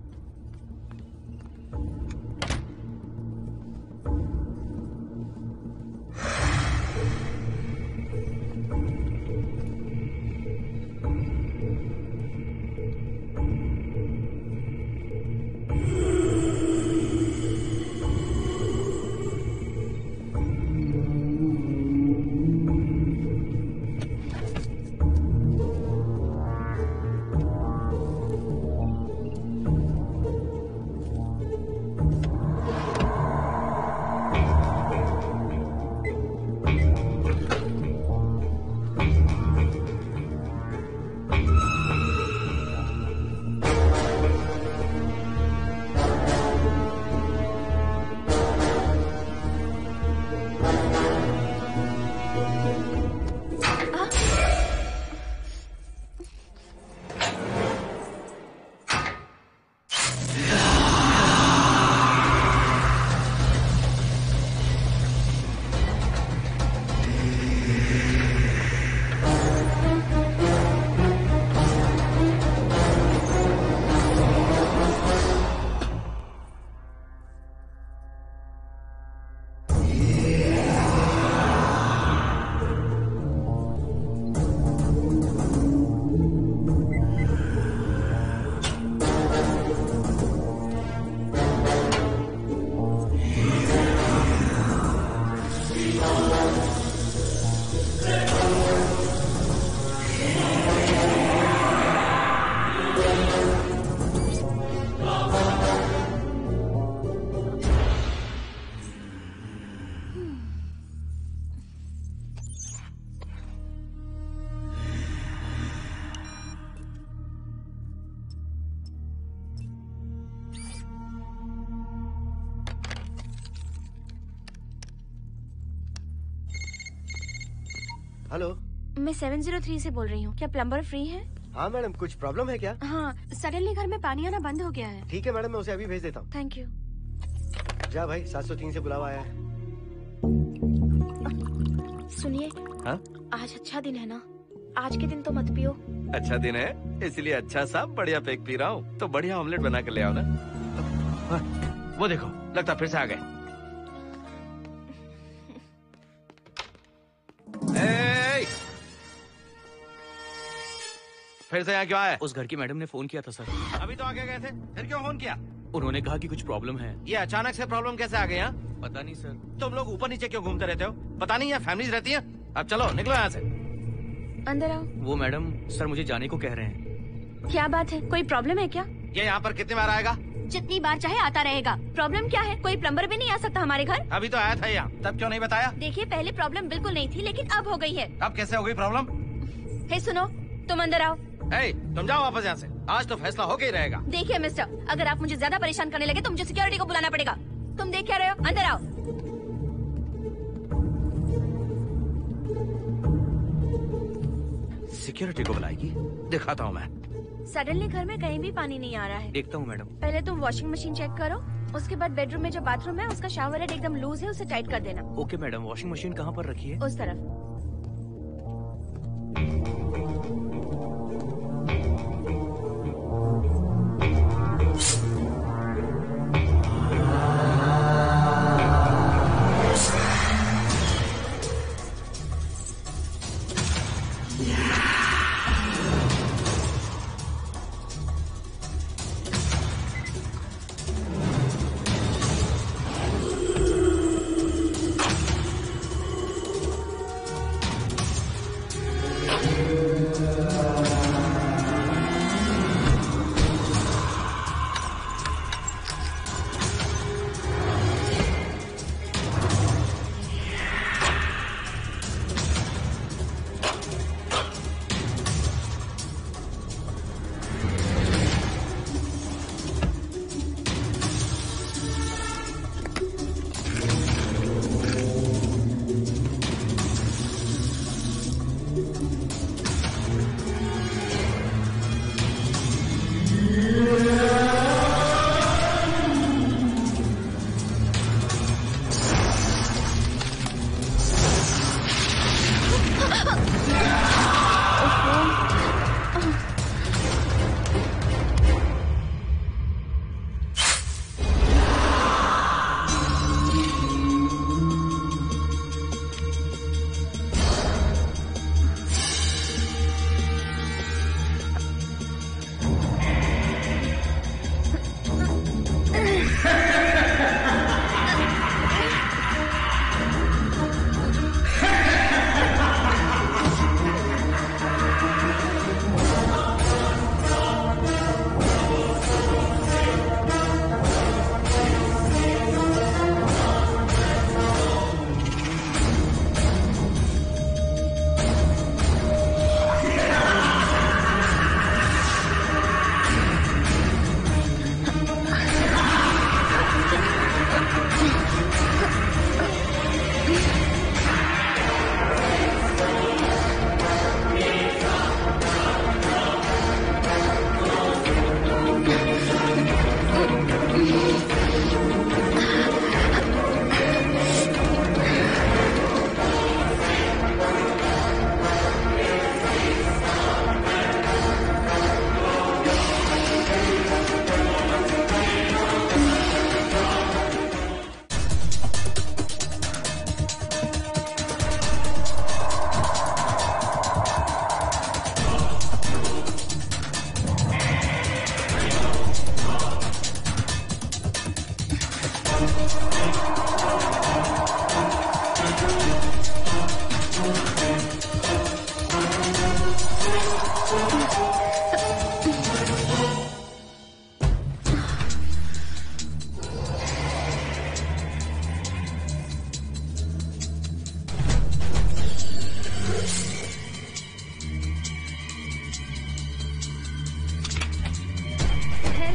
Hello, मैं 703 से बोल रही हूँ। क्या प्लम्बर फ्री है? हाँ मैडम, कुछ प्रॉब्लम है क्या? हाँ, सडनली घर में पानी आना बंद हो गया है। ठीक है मैडम, मैं उसे अभी भेज देता हूँ। Thank you. जा भाई, 703 से बुलावा आया है। सुनिए, हाँ? आज अच्छा दिन है ना? आज के दिन तो मत पियो। अच्छा दिन है, इसलिए अच्छा सा बढ़िया पैक पी रहा हूँ। तो बढ़िया ऑमलेट बना कर ले आओ ना। वो देखो, लगता फिर से आ गए। फिर से यहाँ क्यों आए? उस घर की मैडम ने फोन किया था सर। अभी तो आगे गए थे, फिर क्यों फोन किया? उन्होंने कहा कि कुछ प्रॉब्लम है। ये अचानक से प्रॉब्लम कैसे आ गई? यहाँ पता नहीं सर। तुम लोग ऊपर नीचे क्यों घूमते रहते हो? पता नहीं यहाँ फैमिलीज रहती है। अब चलो निकलो यहाँ से। अंदर आओ। वो मैडम सर मुझे जाने को कह रहे हैं। क्या बात है, कोई प्रॉब्लम है क्या? ये यहाँ पर कितनी बार आएगा? जितनी बार चाहे आता रहेगा। प्रॉब्लम क्या है? कोई प्लम्बर भी नहीं आ सकता हमारे घर? अभी तो आया था यहाँ, तब क्यों नहीं बताया? देखिए, पहले प्रॉब्लम बिल्कुल नहीं थी, लेकिन अब हो गई है। अब कैसे हो गई प्रॉब्लम? हे सुनो, तुम अंदर आओ। तुम जाओ वापस यहाँ से। आज तो फैसला होके ही रहेगा। देखिए मिस्टर, अगर आप मुझे ज्यादा परेशान करने लगे तो मुझे सिक्योरिटी को बुलाना पड़ेगा। तुम देख क्या रहे हो? अंदर आओ। सिक्योरिटी को बुलाएगी? दिखाता हूँ मैं। सडनली घर में कहीं भी पानी नहीं आ रहा है। देखता हूँ मैडम। पहले तुम वॉशिंग मशीन चेक करो, उसके बाद बेडरूम में जो बाथरूम है उसका शावर हेड एकदम लूज है, उसे टाइट कर देना। Okay madam. वॉशिंग मशीन कहाँ पर रखी है? उस तरफ।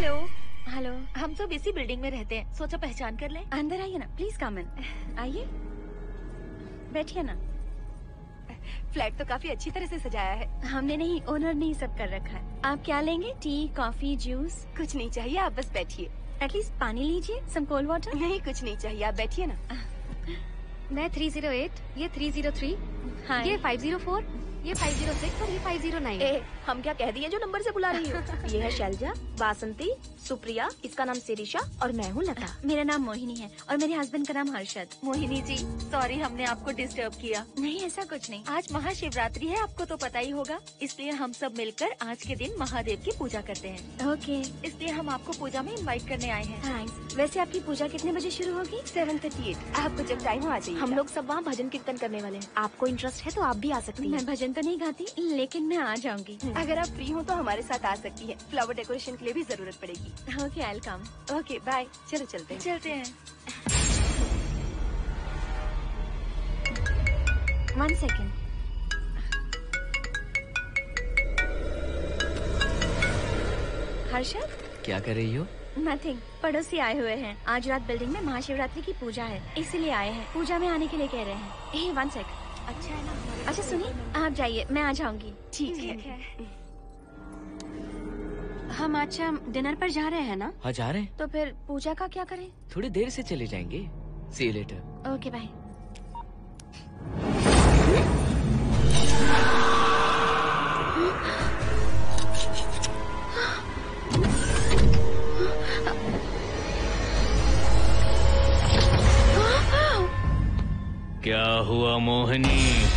Hello hello. हम सब इसी बिल्डिंग में रहते हैं, सोचा पहचान कर लें। अंदर आइए ना, प्लीज कम इन। आइए, बैठिए ना। फ्लैट तो काफी अच्छी तरह से सजाया है। हमने नहीं, ओनर ने ही सब कर रखा है। आप क्या लेंगे? Tea, coffee, juice? कुछ नहीं चाहिए, आप बस बैठिए। एटलीस्ट पानी लीजिए, सम कोल्ड वाटर। नहीं, कुछ नहीं चाहिए, आप बैठिए ना। मैं 308, ये 303, ये 504, ये 506 और ये 509। हम क्या कह दिए जो नंबर से बुला रही हो? ये है शैलजा, वासंती, सुप्रिया, इसका नाम शिरीषा और मैं हूँ लता। मेरा नाम मोहिनी है और मेरे हस्बैंड का नाम हर्षद। मोहिनी जी, सॉरी हमने आपको डिस्टर्ब किया। नहीं, ऐसा कुछ नहीं। आज महाशिवरात्रि है, आपको तो पता ही होगा, इसलिए हम सब मिलकर आज के दिन महादेव की पूजा करते हैं। ओके, इसलिए हम आपको पूजा में इनवाइट करने आए हैं। थैंक्स। वैसे आपकी पूजा कितने बजे शुरू होगी? 7:38। आपको जब टाइम हो आ जाइए। हम लोग सब वहाँ भजन कीर्तन करने वाले हैं, आपको इंटरेस्ट है तो आप भी आ सकती हैं। मैं भजन तो नहीं गाती, लेकिन मैं आ जाऊंगी। अगर आप फ्री हो तो हमारे साथ आ सकती है। फ्लावर डेकोरेशन के लिए भी जरूरत पड़ेगी। Okay, I will come. Okay, bye. चलो चलते हैं। चलते हैं। 1 सेकेंड। हर्षद, क्या कर रही हो? नथिंग। पड़ोसी आए हुए हैं। आज रात बिल्डिंग में महाशिवरात्रि की पूजा है, इसीलिए आए हैं। पूजा में आने के लिए कह रहे हैं। 1 सेकेंड। अच्छा है ना? अच्छा सुनिए, आप जाइए, मैं आ जाऊंगी। ठीक है। हम अच्छा डिनर पर जा रहे हैं ना? हाँ, जा रहे हैं। तो फिर पूजा का क्या करें? थोड़ी देर से चले जाएंगे। See you later. Okay, bye. क्या हुआ मोहिनी?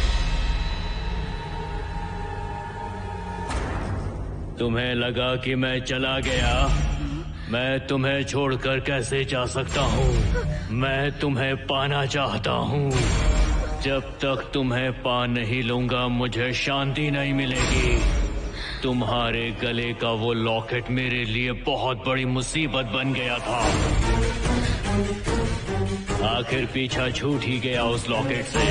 तुम्हें लगा कि मैं चला गया? मैं तुम्हें छोड़कर कैसे जा सकता हूँ? मैं तुम्हें पाना चाहता हूँ। जब तक तुम्हें पा नहीं लूंगा मुझे शांति नहीं मिलेगी। तुम्हारे गले का वो लॉकेट मेरे लिए बहुत बड़ी मुसीबत बन गया था। आखिर पीछा छूट ही गया उस लॉकेट से।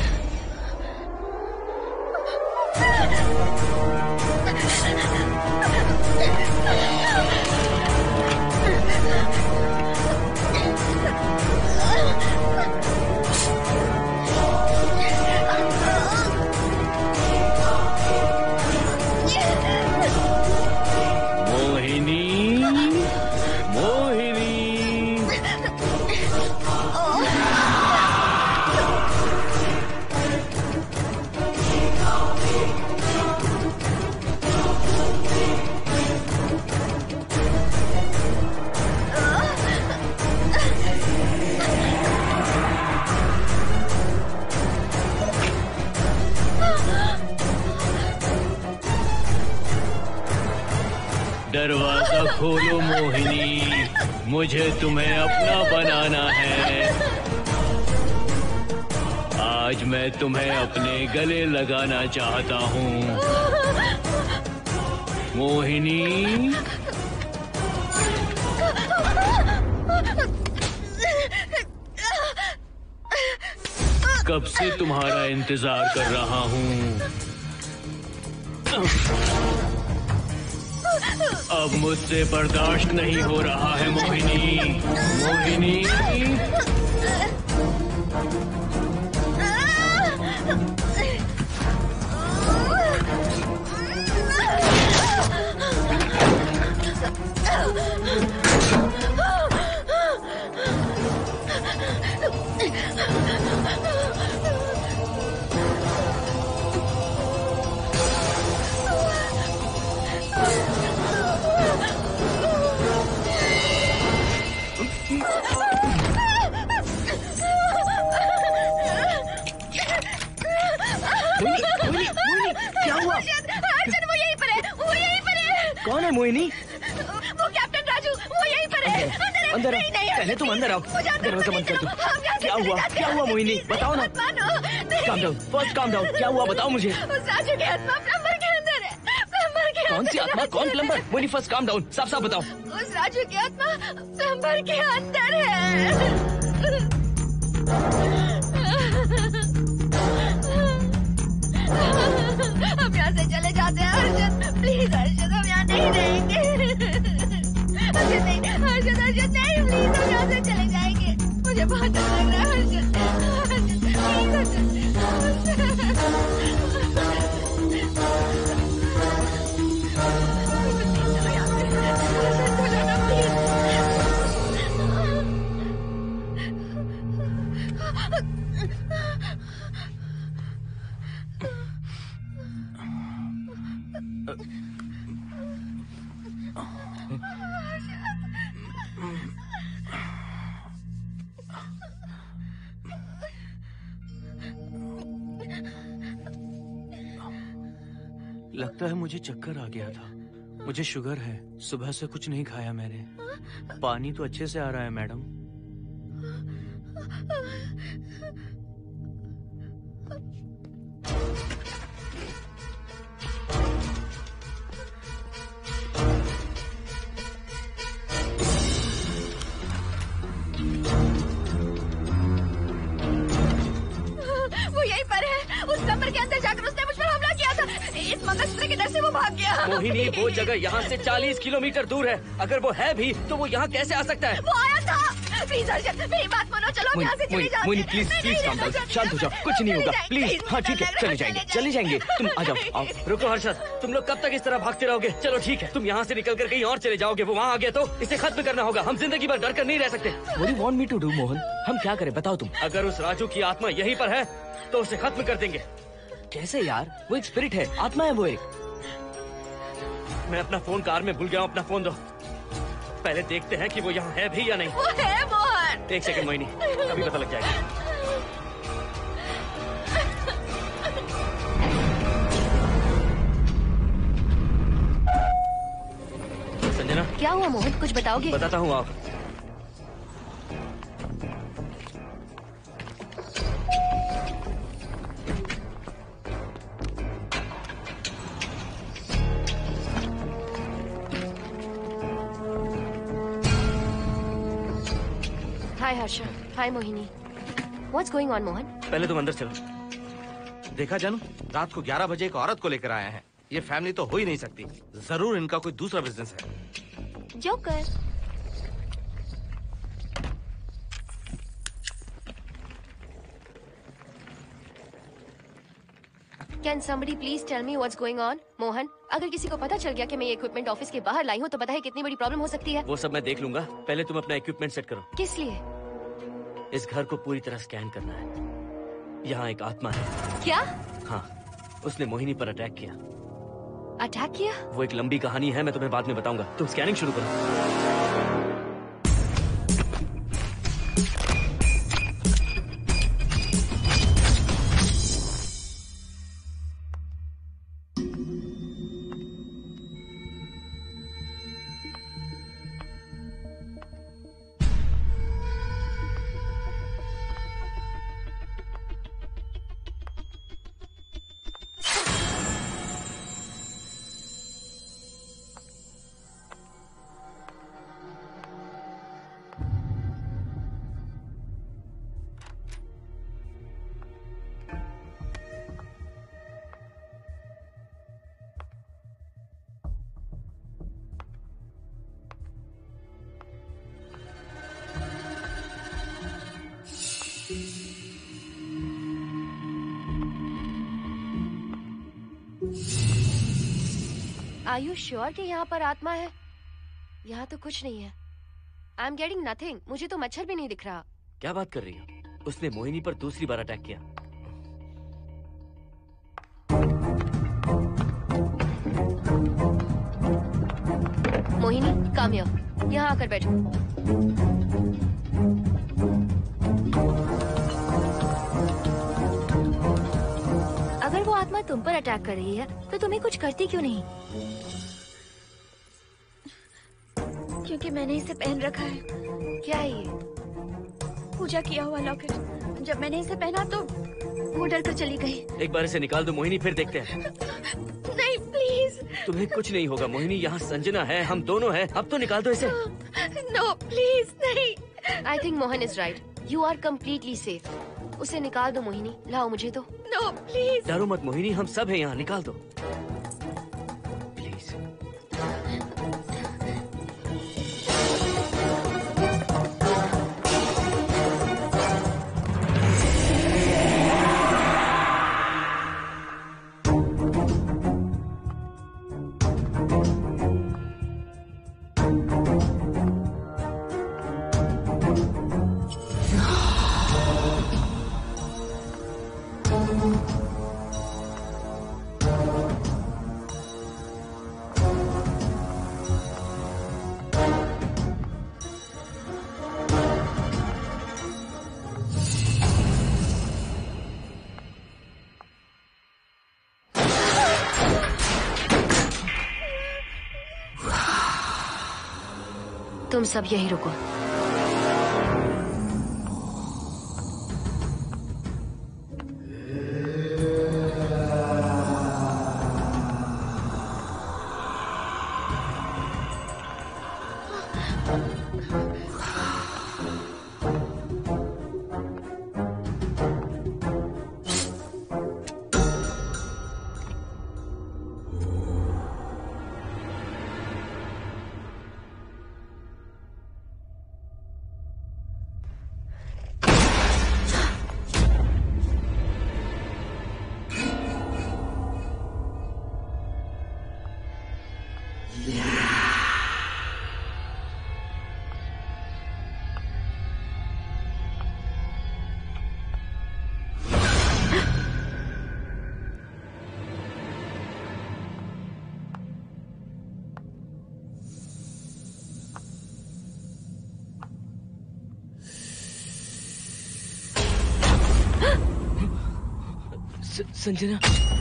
दरवाजा खोलो मोहिनी, मुझे तुम्हें अपना बनाना है। आज मैं तुम्हें अपने गले लगाना चाहता हूँ मोहिनी। कब से तुम्हारा इंतजार कर रहा हूँ। अब मुझसे बर्दाश्त नहीं हो रहा है मोहिनी। मोहिनी कौन है मोहिनी? वो कैप्टन राजू, वो यहीं पर है। अंदर आओ, पहले तुम अंदर आओ। दरवाजा बंद कर दो। क्या हुआ? क्या हुआ मोहिनी? बताओ ना। Calm down, first calm down. क्या हुआ बताओ मुझे। उस राजू की आत्मा प्लम्बर के अंदर है। प्लम्बर के कौन सी आत्मा? कौन plumber? Mohini first calm down, साफ साफ बताओ। उस राजू की आत्मा प्लम्बर के अंदर है। हम यहाँ से चले जाते हैं हर्षद, प्लीज हर्षद, हम यहाँ नहीं रहेंगे। बहुत डर लग रहा है लगता है मुझे चक्कर आ गया था। मुझे शुगर है, सुबह से कुछ नहीं खाया मैंने। पानी तो अच्छे से आ रहा है मैडम। वो यहीं पर है। उस कमरे के अंदर जाकर उसने मुझ पर हमला किया था। इस मंगलसूत्र के डर से वो भाग गया। मोहिनी, वो जगह यहाँ से 40 किलोमीटर दूर है। अगर वो है भी तो वो यहाँ कैसे आ सकता है? वो आया था। प्लीज अर्शद, मेरी बात मानो, चलो हम यहाँ से चले जाते हैं। Mohini please please calm down, शांत हो जाओ, कुछ नहीं होगा प्लीज। हाँ ठीक है, चले जाएंगे। तुम आ जाओ, आओ। रुको हर्षद, तुम लोग कब तक इस तरह भागते रहोगे? चलो ठीक है, तुम यहाँ से निकल कर कहीं और चले जाओगे। वो वहाँ आ गया तो इसे खत्म करना होगा। हम जिंदगी भर डर कर नहीं रह सकते। What do you want me to do, Mohan? हम क्या करें बताओ तुम। अगर उस राजू की आत्मा यहीं पर है तो उसे खत्म कर देंगे। कैसे यार? वो एक स्पिरिट है, आत्मा है वो एक। मैं अपना फोन कार में भूल गया हूँ। अपना फोन दो। पहले देखते हैं कि वो यहाँ है भी या नहीं। वो है मोहन। एक सेकंड मोहिनी, अभी पता लग जाएगा। संजना, क्या हुआ मोहन, कुछ बताओगे? बताता हूँ आप। हाय हर्षा, हाय Mohini. What's going on, Mohan? पहले तुम अंदर चलो। देखा जानू, रात को 11 बजे एक औरत को लेकर आया है। ये फैमिली तो हो ही नहीं सकती। जरूर इनका कोई दूसरा बिजनेस है। Joker. Can somebody please tell me what's going on? Mohan, अगर किसी को पता चल गया कि मैं ये इक्विपमेंट ऑफिस के बाहर लाई हूँ तो पता है कितनी बड़ी प्रॉब्लम हो सकती है। वो सब मैं देख लूंगा। पहले तुम अपना इक्विपमेंट सेट करो। किस लिए? इस घर को पूरी तरह स्कैन करना है। यहाँ एक आत्मा है। क्या? हाँ, उसने मोहिनी पर अटैक किया। अटैक किया? वो एक लंबी कहानी है, मैं तुम्हें बाद में बताऊंगा। तुम स्कैनिंग शुरू करो। Are you sure कि यहाँ पर आत्मा है? यहाँ तो कुछ नहीं है। I am getting nothing. मुझे तो मच्छर भी नहीं दिख रहा। क्या बात कर रही हो? उसने मोहिनी पर दूसरी बार अटैक किया। Mohini, come here. यहाँ आकर बैठो। अगर वो आत्मा तुम पर अटैक कर रही है तो तुम्हें कुछ करती क्यों नहीं? क्योंकि मैंने इसे पहन रखा है। क्या है ये? पूजा किया हुआ लॉकेट। जब मैंने इसे पहना तो वो डर कर चली गई। एक बार इसे निकाल दो मोहिनी, फिर देखते हैं। नहीं प्लीज। तुम्हें कुछ नहीं होगा मोहिनी, यहाँ संजना है, हम दोनों हैं। अब तो निकाल दो इसे। नो प्लीज नहीं। I think Mohan is right. You are completely safe. उसे निकाल दो मोहिनी। लाओ मुझे तो। No please. डरो मत मोहिनी, हम सब हैं यहाँ, निकाल दो। तुम सब यही रुको। संजना,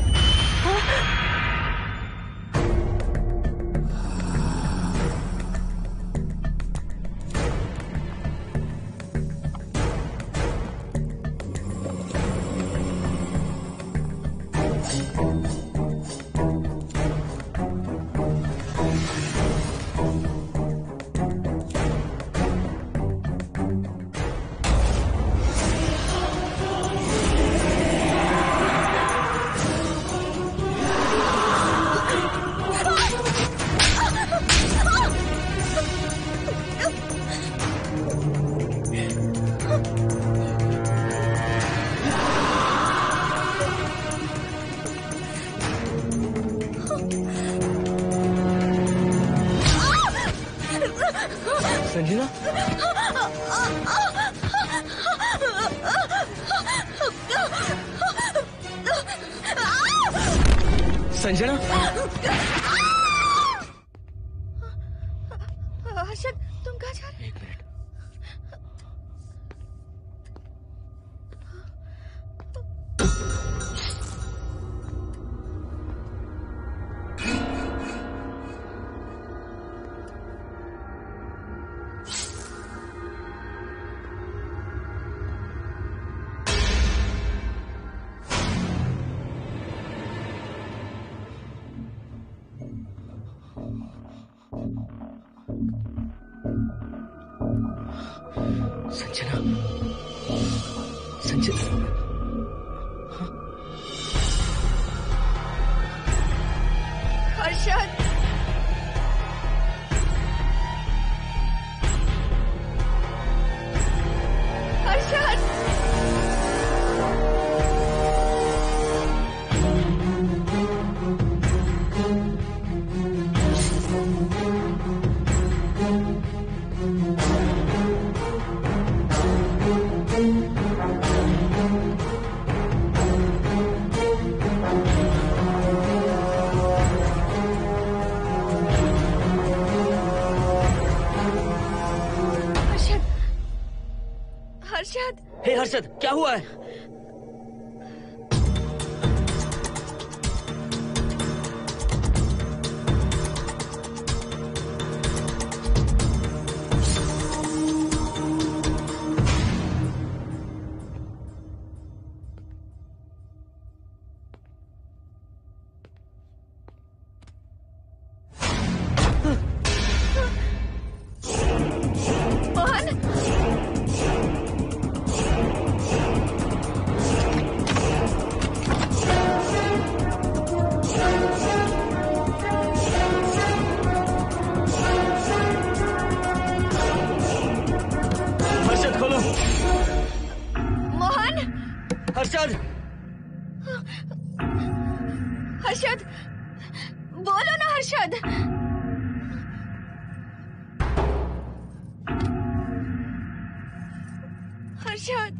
संजना, संजना, हर्षद, तुम कहाँ जा रहे हो? एक मिनट। संजना, संजना, हर्षद, हर्षद, हर्षद, हे हर्षद, क्या हुआ है? हर्षद, हर्षद, बोलो ना हर्षद। हर्षद,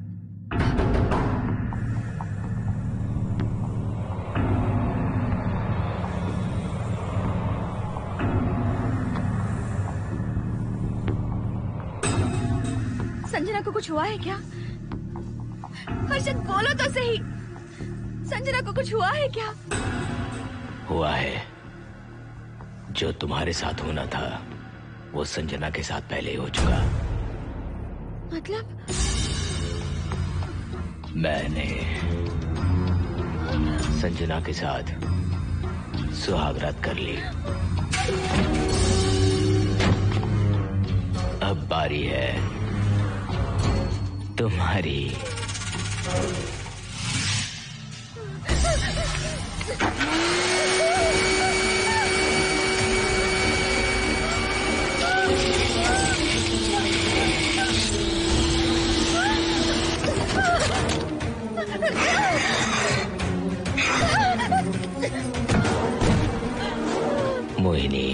संजना को कुछ हुआ है क्या? हर्षद बोलो तो सही, संजना को कुछ हुआ है क्या? हुआ है, जो तुम्हारे साथ होना था वो संजना के साथ पहले ही हो चुका। मतलब? मैंने संजना के साथ सुहागरात कर ली। अब बारी है तुम्हारी। मोहिनी,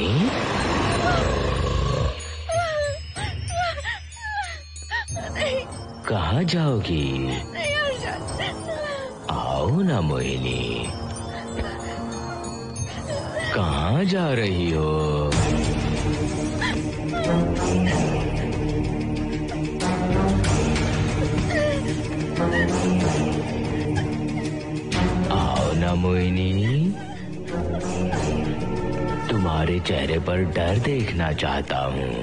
कहाँ जाओगी? आओ ना मोहिनी, कहाँ जा रही हो? आओ ना मोहिनी, तुम्हारे चेहरे पर डर देखना चाहता हूँ।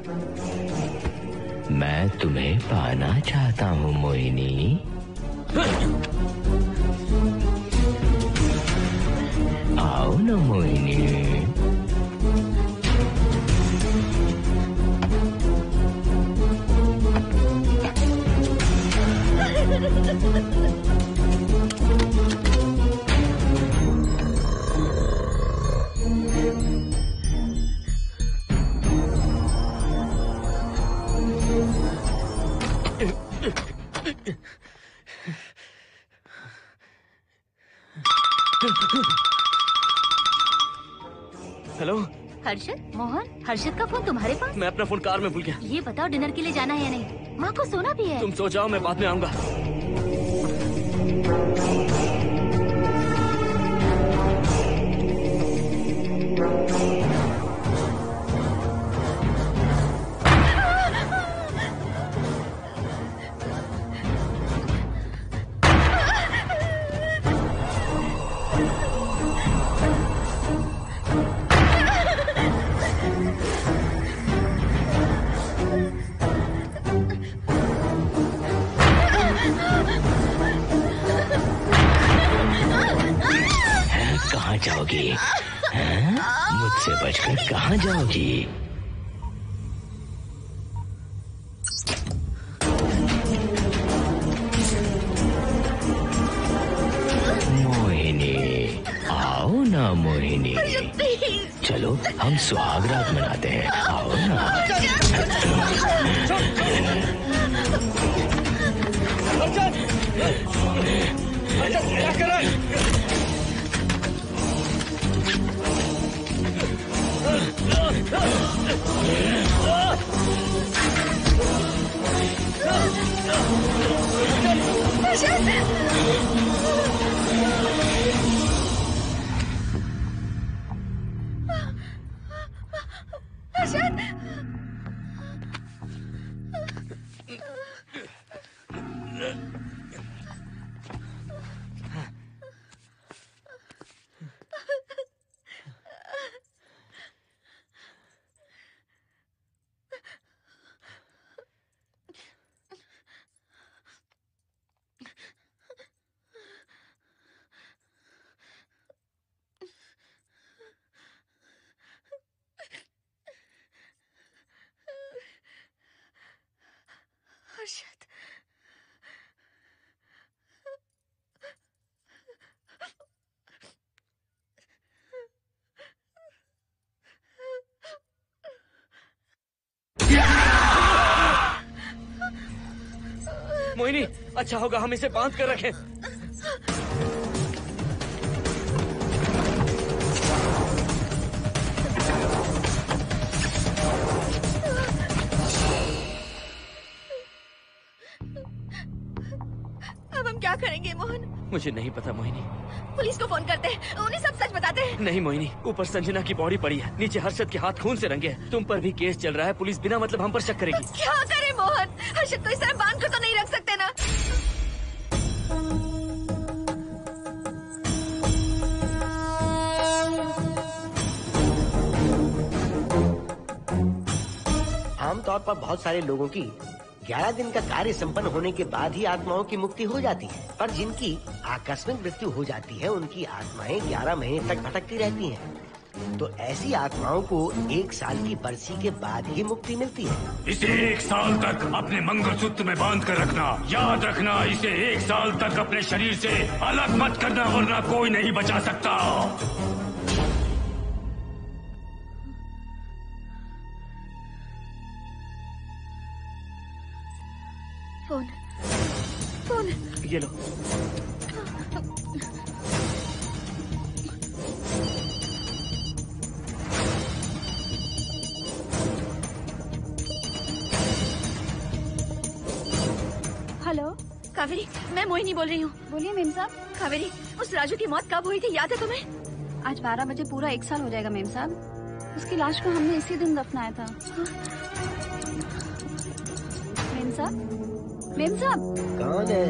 मैं तुम्हें पाना चाहता हूँ मोहिनी। आओ ना मोहिनी। हेलो हर्षद, मोहन, हर्षद का फोन तुम्हारे पास? मैं अपना फोन कार में भूल गया। ये बताओ डिनर के लिए जाना है या नहीं? माँ को सोना भी है। तुम सो जाओ, मैं बाद में आऊंगा। कहाँ जाओगी? मुझसे बचकर कहाँ जाओगी? मोहिनी, आओ ना मोहिनी। चलो हम सुहागरात मनाते हैं, आओ ना। क्या कर रहा है? हर्षद, मोहिनी, अच्छा होगा हम इसे बांध कर रखें। अब हम क्या करेंगे मोहन? मुझे नहीं पता मोहिनी। पुलिस को फोन करते हैं, उन्हें सब सच बताते हैं। नहीं मोहिनी, ऊपर संजना की बॉडी पड़ी है, नीचे हर्षद के हाथ खून से रंगे हैं। तुम पर भी केस चल रहा है, पुलिस बिना मतलब हम पर शक करेगी। तो क्या करे मोहन? हर्षद को इस तरह बांध कर तो नहीं रख सकते ना। आमतौर पर बहुत सारे लोगों की 11 दिन का कार्य संपन्न होने के बाद ही आत्माओं की मुक्ति हो जाती है, पर जिनकी आकस्मिक मृत्यु हो जाती है उनकी आत्माएं 11 महीने तक भटकती रहती हैं। तो ऐसी आत्माओं को 1 साल की बरसी के बाद ही मुक्ति मिलती है। इसे 1 साल तक अपने मंगलसूत्र में बांध कर रखना। याद रखना, इसे 1 साल तक अपने शरीर से अलग मत करना, वरना कोई नहीं बचा सकता। फोन ये लो। हेलो कावेरी, मैं मोहिनी बोल रही हूँ। बोलिए मेम साहब। कावेरी, उस राजू की मौत कब हुई थी, याद है तुम्हें? आज 12 बजे पूरा 1 साल हो जाएगा मेम साहब। उसकी लाश को हमने इसी दिन दफनाया था। मेम साहब, मेम साहब। कौन है?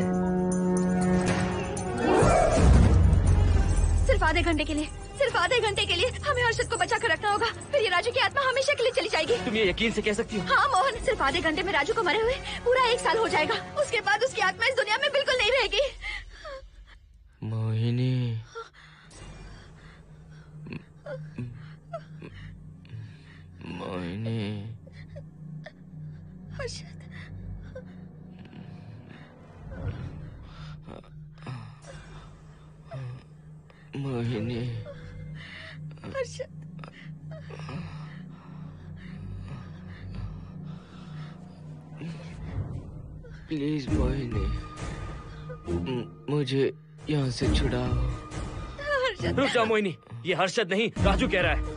सिर्फ आधे घंटे के लिए, सिर्फ आधे घंटे के लिए हमें हर्षद को बचा कर रखना होगा, फिर ये राजू की आत्मा हमेशा के लिए चली जाएगी। तुम ये यकीन से कह सकती हो? हाँ मोहन, सिर्फ आधे घंटे में राजू को मरे हुए पूरा 1 साल हो जाएगा। उसके बाद उसकी आत्मा इस दुनिया में बिल्कुल नहीं रहेगी। मोहिनी, मोहिनी, हर्षद, मोहिनी, हर्षद, प्लीज मोहिनी, मुझे यहाँ से छुड़ाओ। हर्षद। रुक जाओ मोहिनी, ये हर्षद नहीं राजू कह रहा है।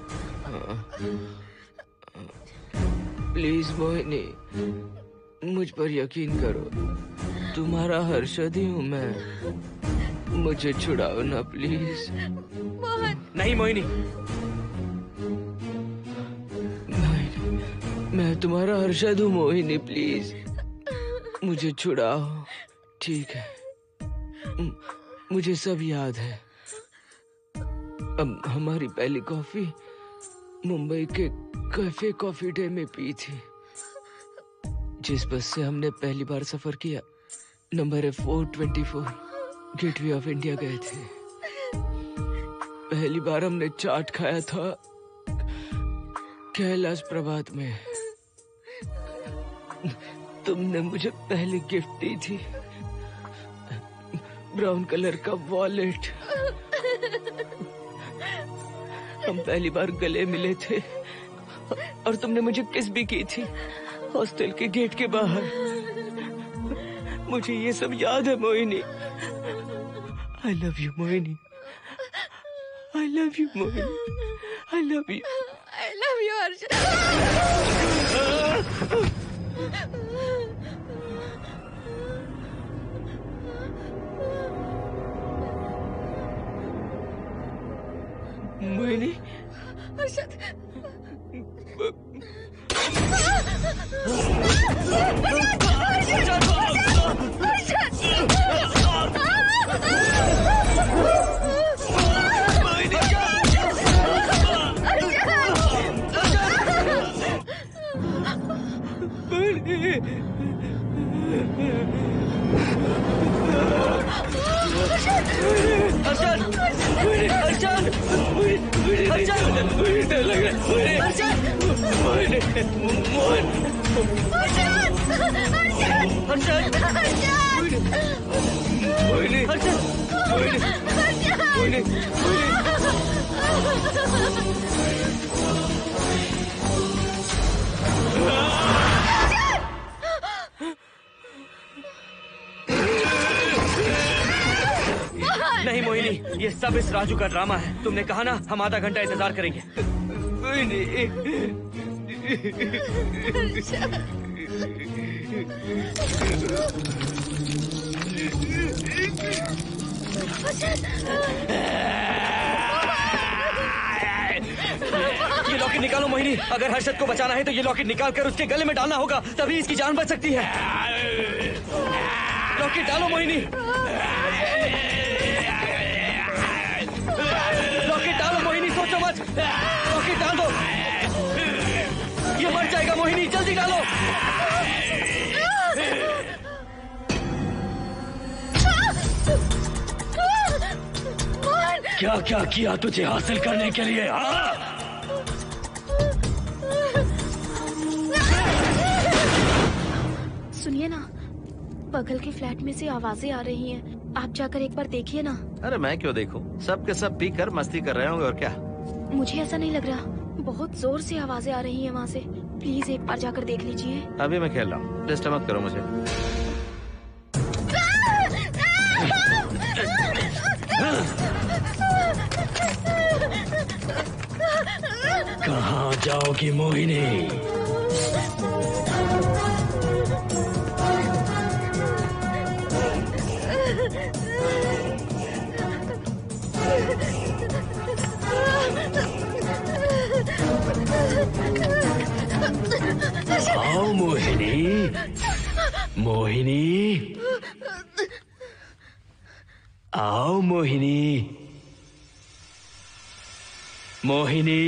प्लीज मोहिनी, मुझ पर यकीन करो, तुम्हारा हर्षद ही हूँ मैं। मुझे छुड़ाओ ना प्लीज। मोहन। नहीं मोहिनी, मैं तुम्हारा हर्षद हूँ मोहिनी, प्लीज मुझे छुड़ाओ। ठीक है, मुझे सब याद है। अब हमारी पहली कॉफी मुंबई के कैफे कॉफी डे में पी थी। जिस बस से हमने पहली बार सफर किया, नंबर है 424, गेटवे ऑफ इंडिया गए थे। पहली बार हमने चाट खाया था कैलाश प्रभात में। तुमने मुझे पहली गिफ्ट दी थी, ब्राउन कलर का वॉलेट। हम पहली बार गले मिले थे और तुमने मुझे किस भी की थी हॉस्टल के गेट के बाहर। मुझे ये सब याद है Mohini. I love you Mohini, I love you Mohini, I love you, I love you Harshad. Mohini, Harshad, नहीं मोहिनी, ये सब इस राजू का ड्रामा है। तुमने कहा ना हम आधा घंटा इंतजार करेंगे। ये लॉकेट निकालो मोहिनी। अगर हर्षद को बचाना है तो ये लॉकेट निकाल कर उसके गले में डालना होगा, तभी इसकी जान बच सकती है। लॉकेट डालो मोहिनी, लॉकेट डालो मोहिनी, सोचो मत। लॉकेट डाल दो, ये मर जाएगा मोहिनी। मोहिनी जल्दी डालो। क्या क्या किया तुझे हासिल करने के लिए? सुनिए ना, बगल के फ्लैट में से आवाजें आ रही हैं। आप जाकर एक बार देखिए ना। अरे मैं क्यों देखूं? सब के सब पी कर मस्ती कर रहे होंगे और क्या। मुझे ऐसा नहीं लग रहा, बहुत जोर से आवाजें आ रही हैं वहाँ से। प्लीज एक बार जाकर देख लीजिए। अभी मैं खेल रहा हूँ, डिस्टर्ब मत करो मुझे। कहाँ जाओगी मोहिनी? आओ मोहिनी, मोहिनी, आओ मोहिनी, मोहिनी।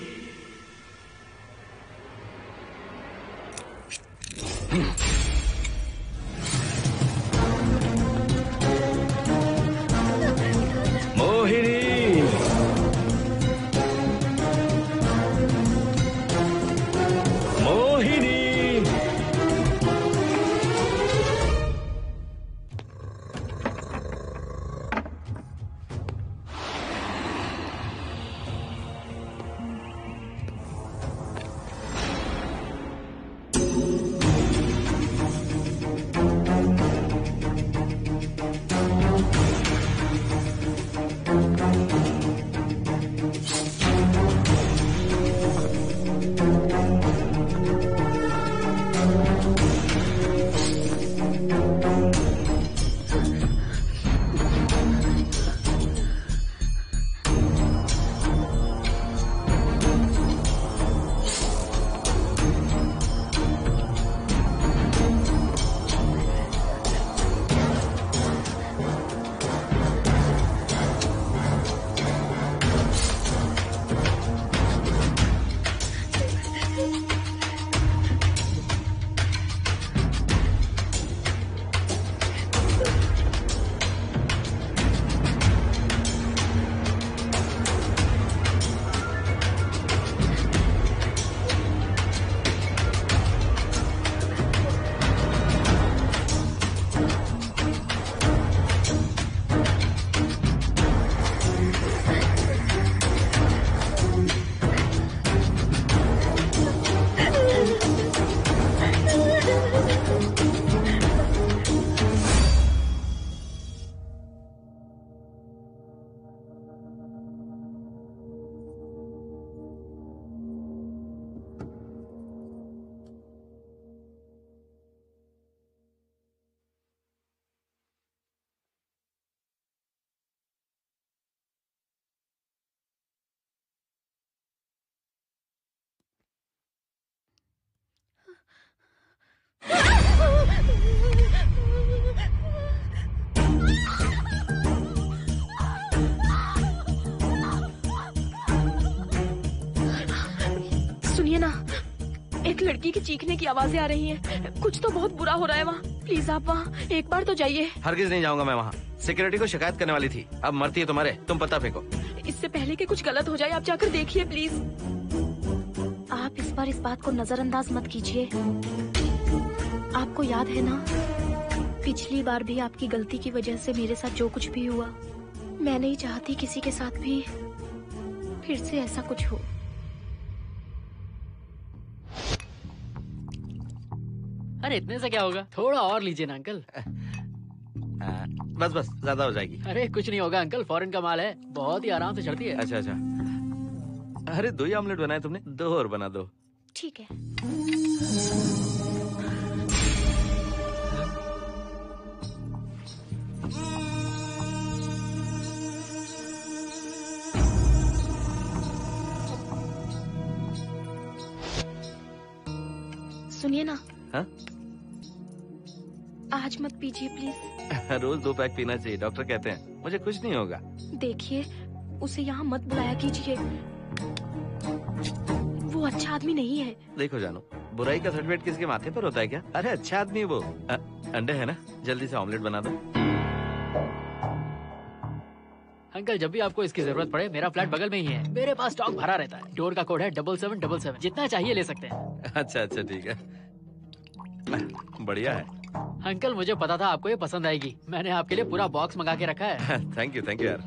सुनिए ना, एक लड़की की चीखने की आवाजें आ रही हैं। कुछ तो बहुत बुरा हो रहा है वहाँ। प्लीज आप वहाँ एक बार तो जाइए। हरगिज नहीं जाऊंगा मैं वहाँ। सिक्योरिटी को शिकायत करने वाली थी, अब मरती है तुम्हारे, तुम पता फेंको। इससे पहले कि कुछ गलत हो जाए आप जाकर देखिए प्लीज। आप इस बार इस बात को नजरअंदाज मत कीजिए। आपको याद है ना, पिछली बार भी आपकी गलती की वजह से मेरे साथ जो कुछ भी हुआ, मैं नहीं चाहती किसी के साथ भी फिर से ऐसा कुछ हो। अरे इतने से क्या होगा, थोड़ा और लीजिए ना अंकल। बस बस, ज्यादा हो जाएगी। अरे कुछ नहीं होगा अंकल, फॉरेन का माल है, बहुत ही आराम से चढ़ती है। अच्छा अच्छा। अरे 2 ही ऑमलेट बनाए तुमने, 2 और बना दो। ठीक है। सुनिए ना। हाँ? आज मत पीजिए प्लीज। रोज 2 पैक पीना चाहिए, डॉक्टर कहते हैं। मुझे कुछ नहीं होगा। देखिए, उसे यहाँ मत बुलाया कीजिए। वो वो अच्छा आदमी नहीं है। देखो जानो, बुराई का सर्टिफिकेट किसके माथे पर होता है क्या? अरे अच्छा आदमी है वो। अंडे है ना, जल्दी से ऑमलेट बना दो। अंकल जब भी आपको इसकी जरूरत पड़े, मेरा फ्लैट बगल में ही है, मेरे पास स्टॉक भरा रहता है। डोर का कोड है 7777, जितना चाहिए ले सकते हैं। अच्छा अच्छा ठीक है, बढ़िया है। अंकल मुझे पता था आपको ये पसंद आएगी, मैंने आपके लिए पूरा बॉक्स मंगा के रखा है। थैंक यू यार।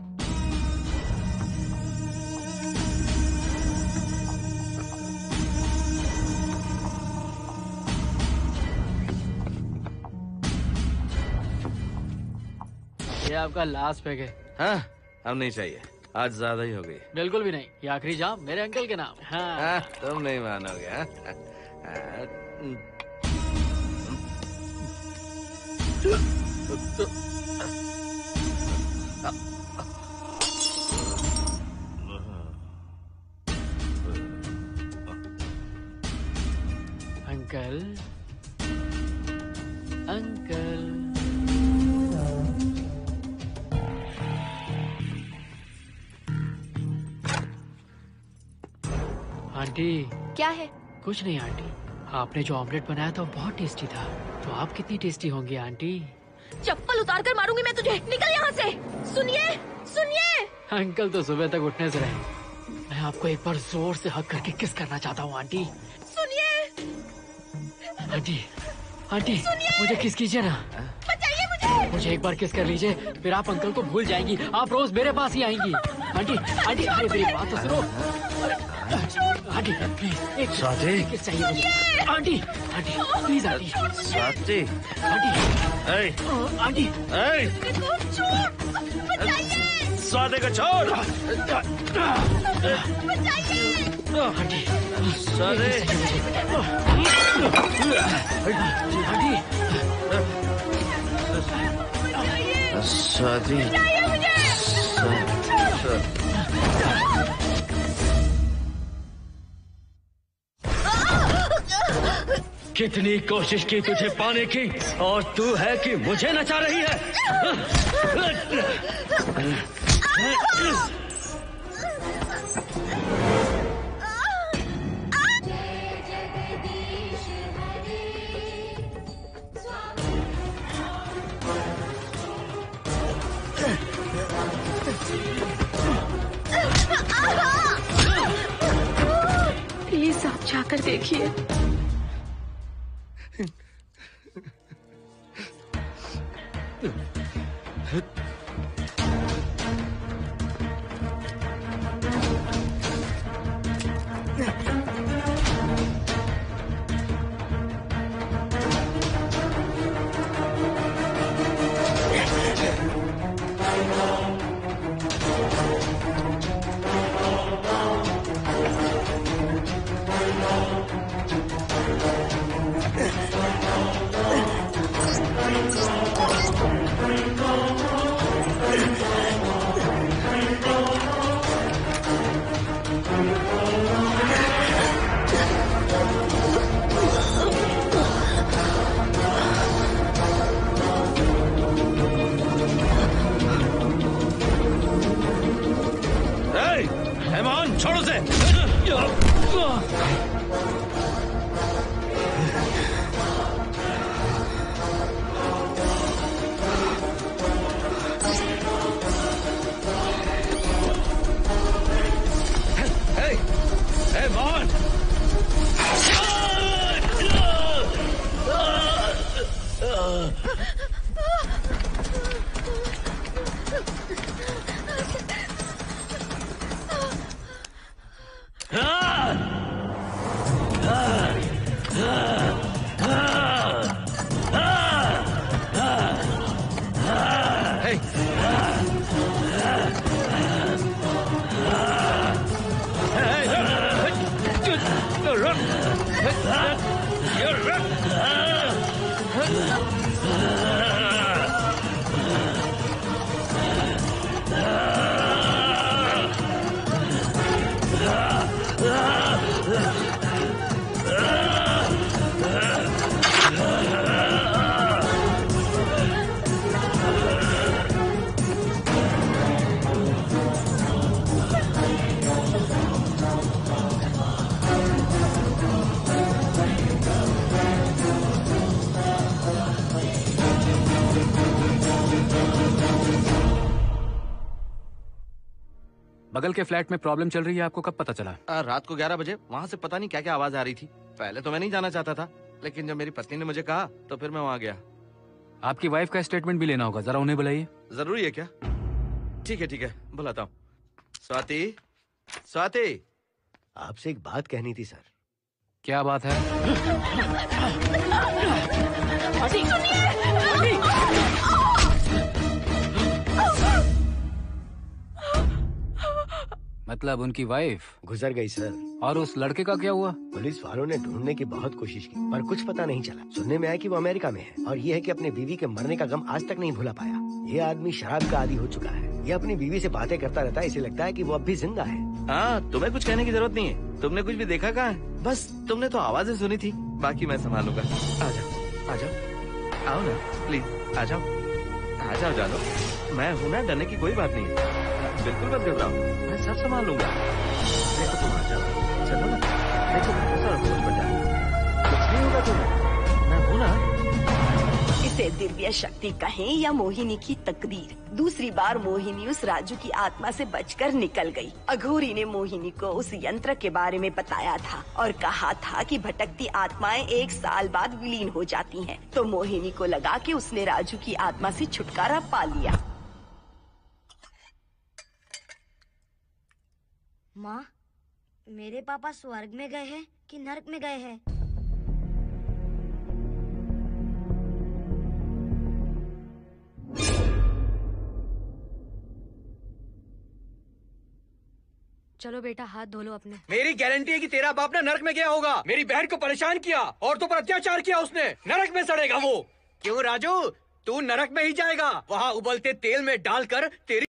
ये आपका लास्ट पैक है। हाँ, अब नहीं चाहिए, आज ज्यादा ही हो गई। बिल्कुल भी नहीं, ये आखिरी जाम मेरे अंकल के नाम। हाँ। तुम नहीं मानोगे। Uncle uncle aunty. क्या है? कुछ नहीं आंटी, आपने जो ऑमलेट बनाया था बहुत टेस्टी था, तो आप कितनी टेस्टी होंगी आंटी। चप्पल उतार कर मारूंगी मैं तुझे, निकल यहाँ से। सुनिए सुनिए। अंकल तो सुबह तक उठने से रहे, मैं आपको एक बार जोर से हक करके किस करना चाहता हूँ आंटी। सुनिए आंटी, आंटी मुझे किस कीजिए ना, बचाइए मुझे एक बार किस कर लीजिए, फिर आप अंकल को भूल जाएंगी, आप रोज मेरे पास ही आएंगी। आंटी आंटी अरे मेरी बात तो सुनो। आंटी प्लीज एक किस चाहिए मुझे। Aunty aunty please aunty. Swati aunty Swati को छोड़। आंटी स्वाति स्वाति कितनी कोशिश की तुझे पाने की, और तू है कि मुझे नचा रही है। प्लीज आप जाकर देखिए। छोड़ो उसे। Hey, Mohan! बगल के फ्लैट में प्रॉब्लम चल रही है, आपको कब पता चला? रात को 11 बजे वहाँ से पता नहीं क्या क्या आवाज आ रही थी। पहले तो मैं नहीं जाना चाहता था, लेकिन जब मेरी पत्नी ने मुझे कहा तो फिर मैं वहाँ गया। आपकी वाइफ का स्टेटमेंट भी लेना होगा, जरा उन्हें बुलाइए। जरूरी है क्या? ठीक है, बुलाता हूँ। स्वाति, स्वाति, आपसे एक बात कहनी थी सर। क्या बात है? मतलब उनकी वाइफ गुजर गई सर। और उस लड़के का क्या हुआ? पुलिस वालों ने ढूंढने की बहुत कोशिश की पर कुछ पता नहीं चला। सुनने में आया कि वो अमेरिका में है और ये है कि अपने बीवी के मरने का गम आज तक नहीं भुला पाया। ये आदमी शराब का आदी हो चुका है। ये अपनी बीवी से बातें करता रहता है, इसे लगता है कि वो अब भी जिंदा है। हाँ, तुम्हें कुछ कहने की जरूरत नहीं है। तुमने कुछ भी देखा कहाँ है? बस तुमने तो आवाजें सुनी थी, बाकी मैं संभालूंगा। आ जाओ, आओ ना प्लीज, आ जाओ जानो। मैं हूँ ना, डरने की कोई बात नहीं है। बिल्कुल मत घबराओ, मैं सब संभाल लूंगा। देखो तुम आ जाओ, चलो ना। देखो कुछ नहीं होगा तुम्हें, मैं हूँ ना। इसे दिव्य शक्ति कहें या मोहिनी की तकदीर, दूसरी बार मोहिनी उस राजू की आत्मा से बचकर निकल गई। अघोरी ने मोहिनी को उस यंत्र के बारे में बताया था और कहा था कि भटकती आत्माएं 1 साल बाद विलीन हो जाती हैं। तो मोहिनी को लगा कि उसने राजू की आत्मा से छुटकारा पा लिया। माँ, मेरे पापा स्वर्ग में गए हैं कि नरक में गए हैं? चलो बेटा, हाथ धो लो अपने। मेरी गारंटी है कि तेरा बाप ना नरक में गया होगा। मेरी बहन को परेशान किया, औरतों पर अत्याचार किया उसने। नरक में सड़ेगा वो। क्यों राजू, तू नरक में ही जाएगा। वहाँ उबलते तेल में डालकर तेरी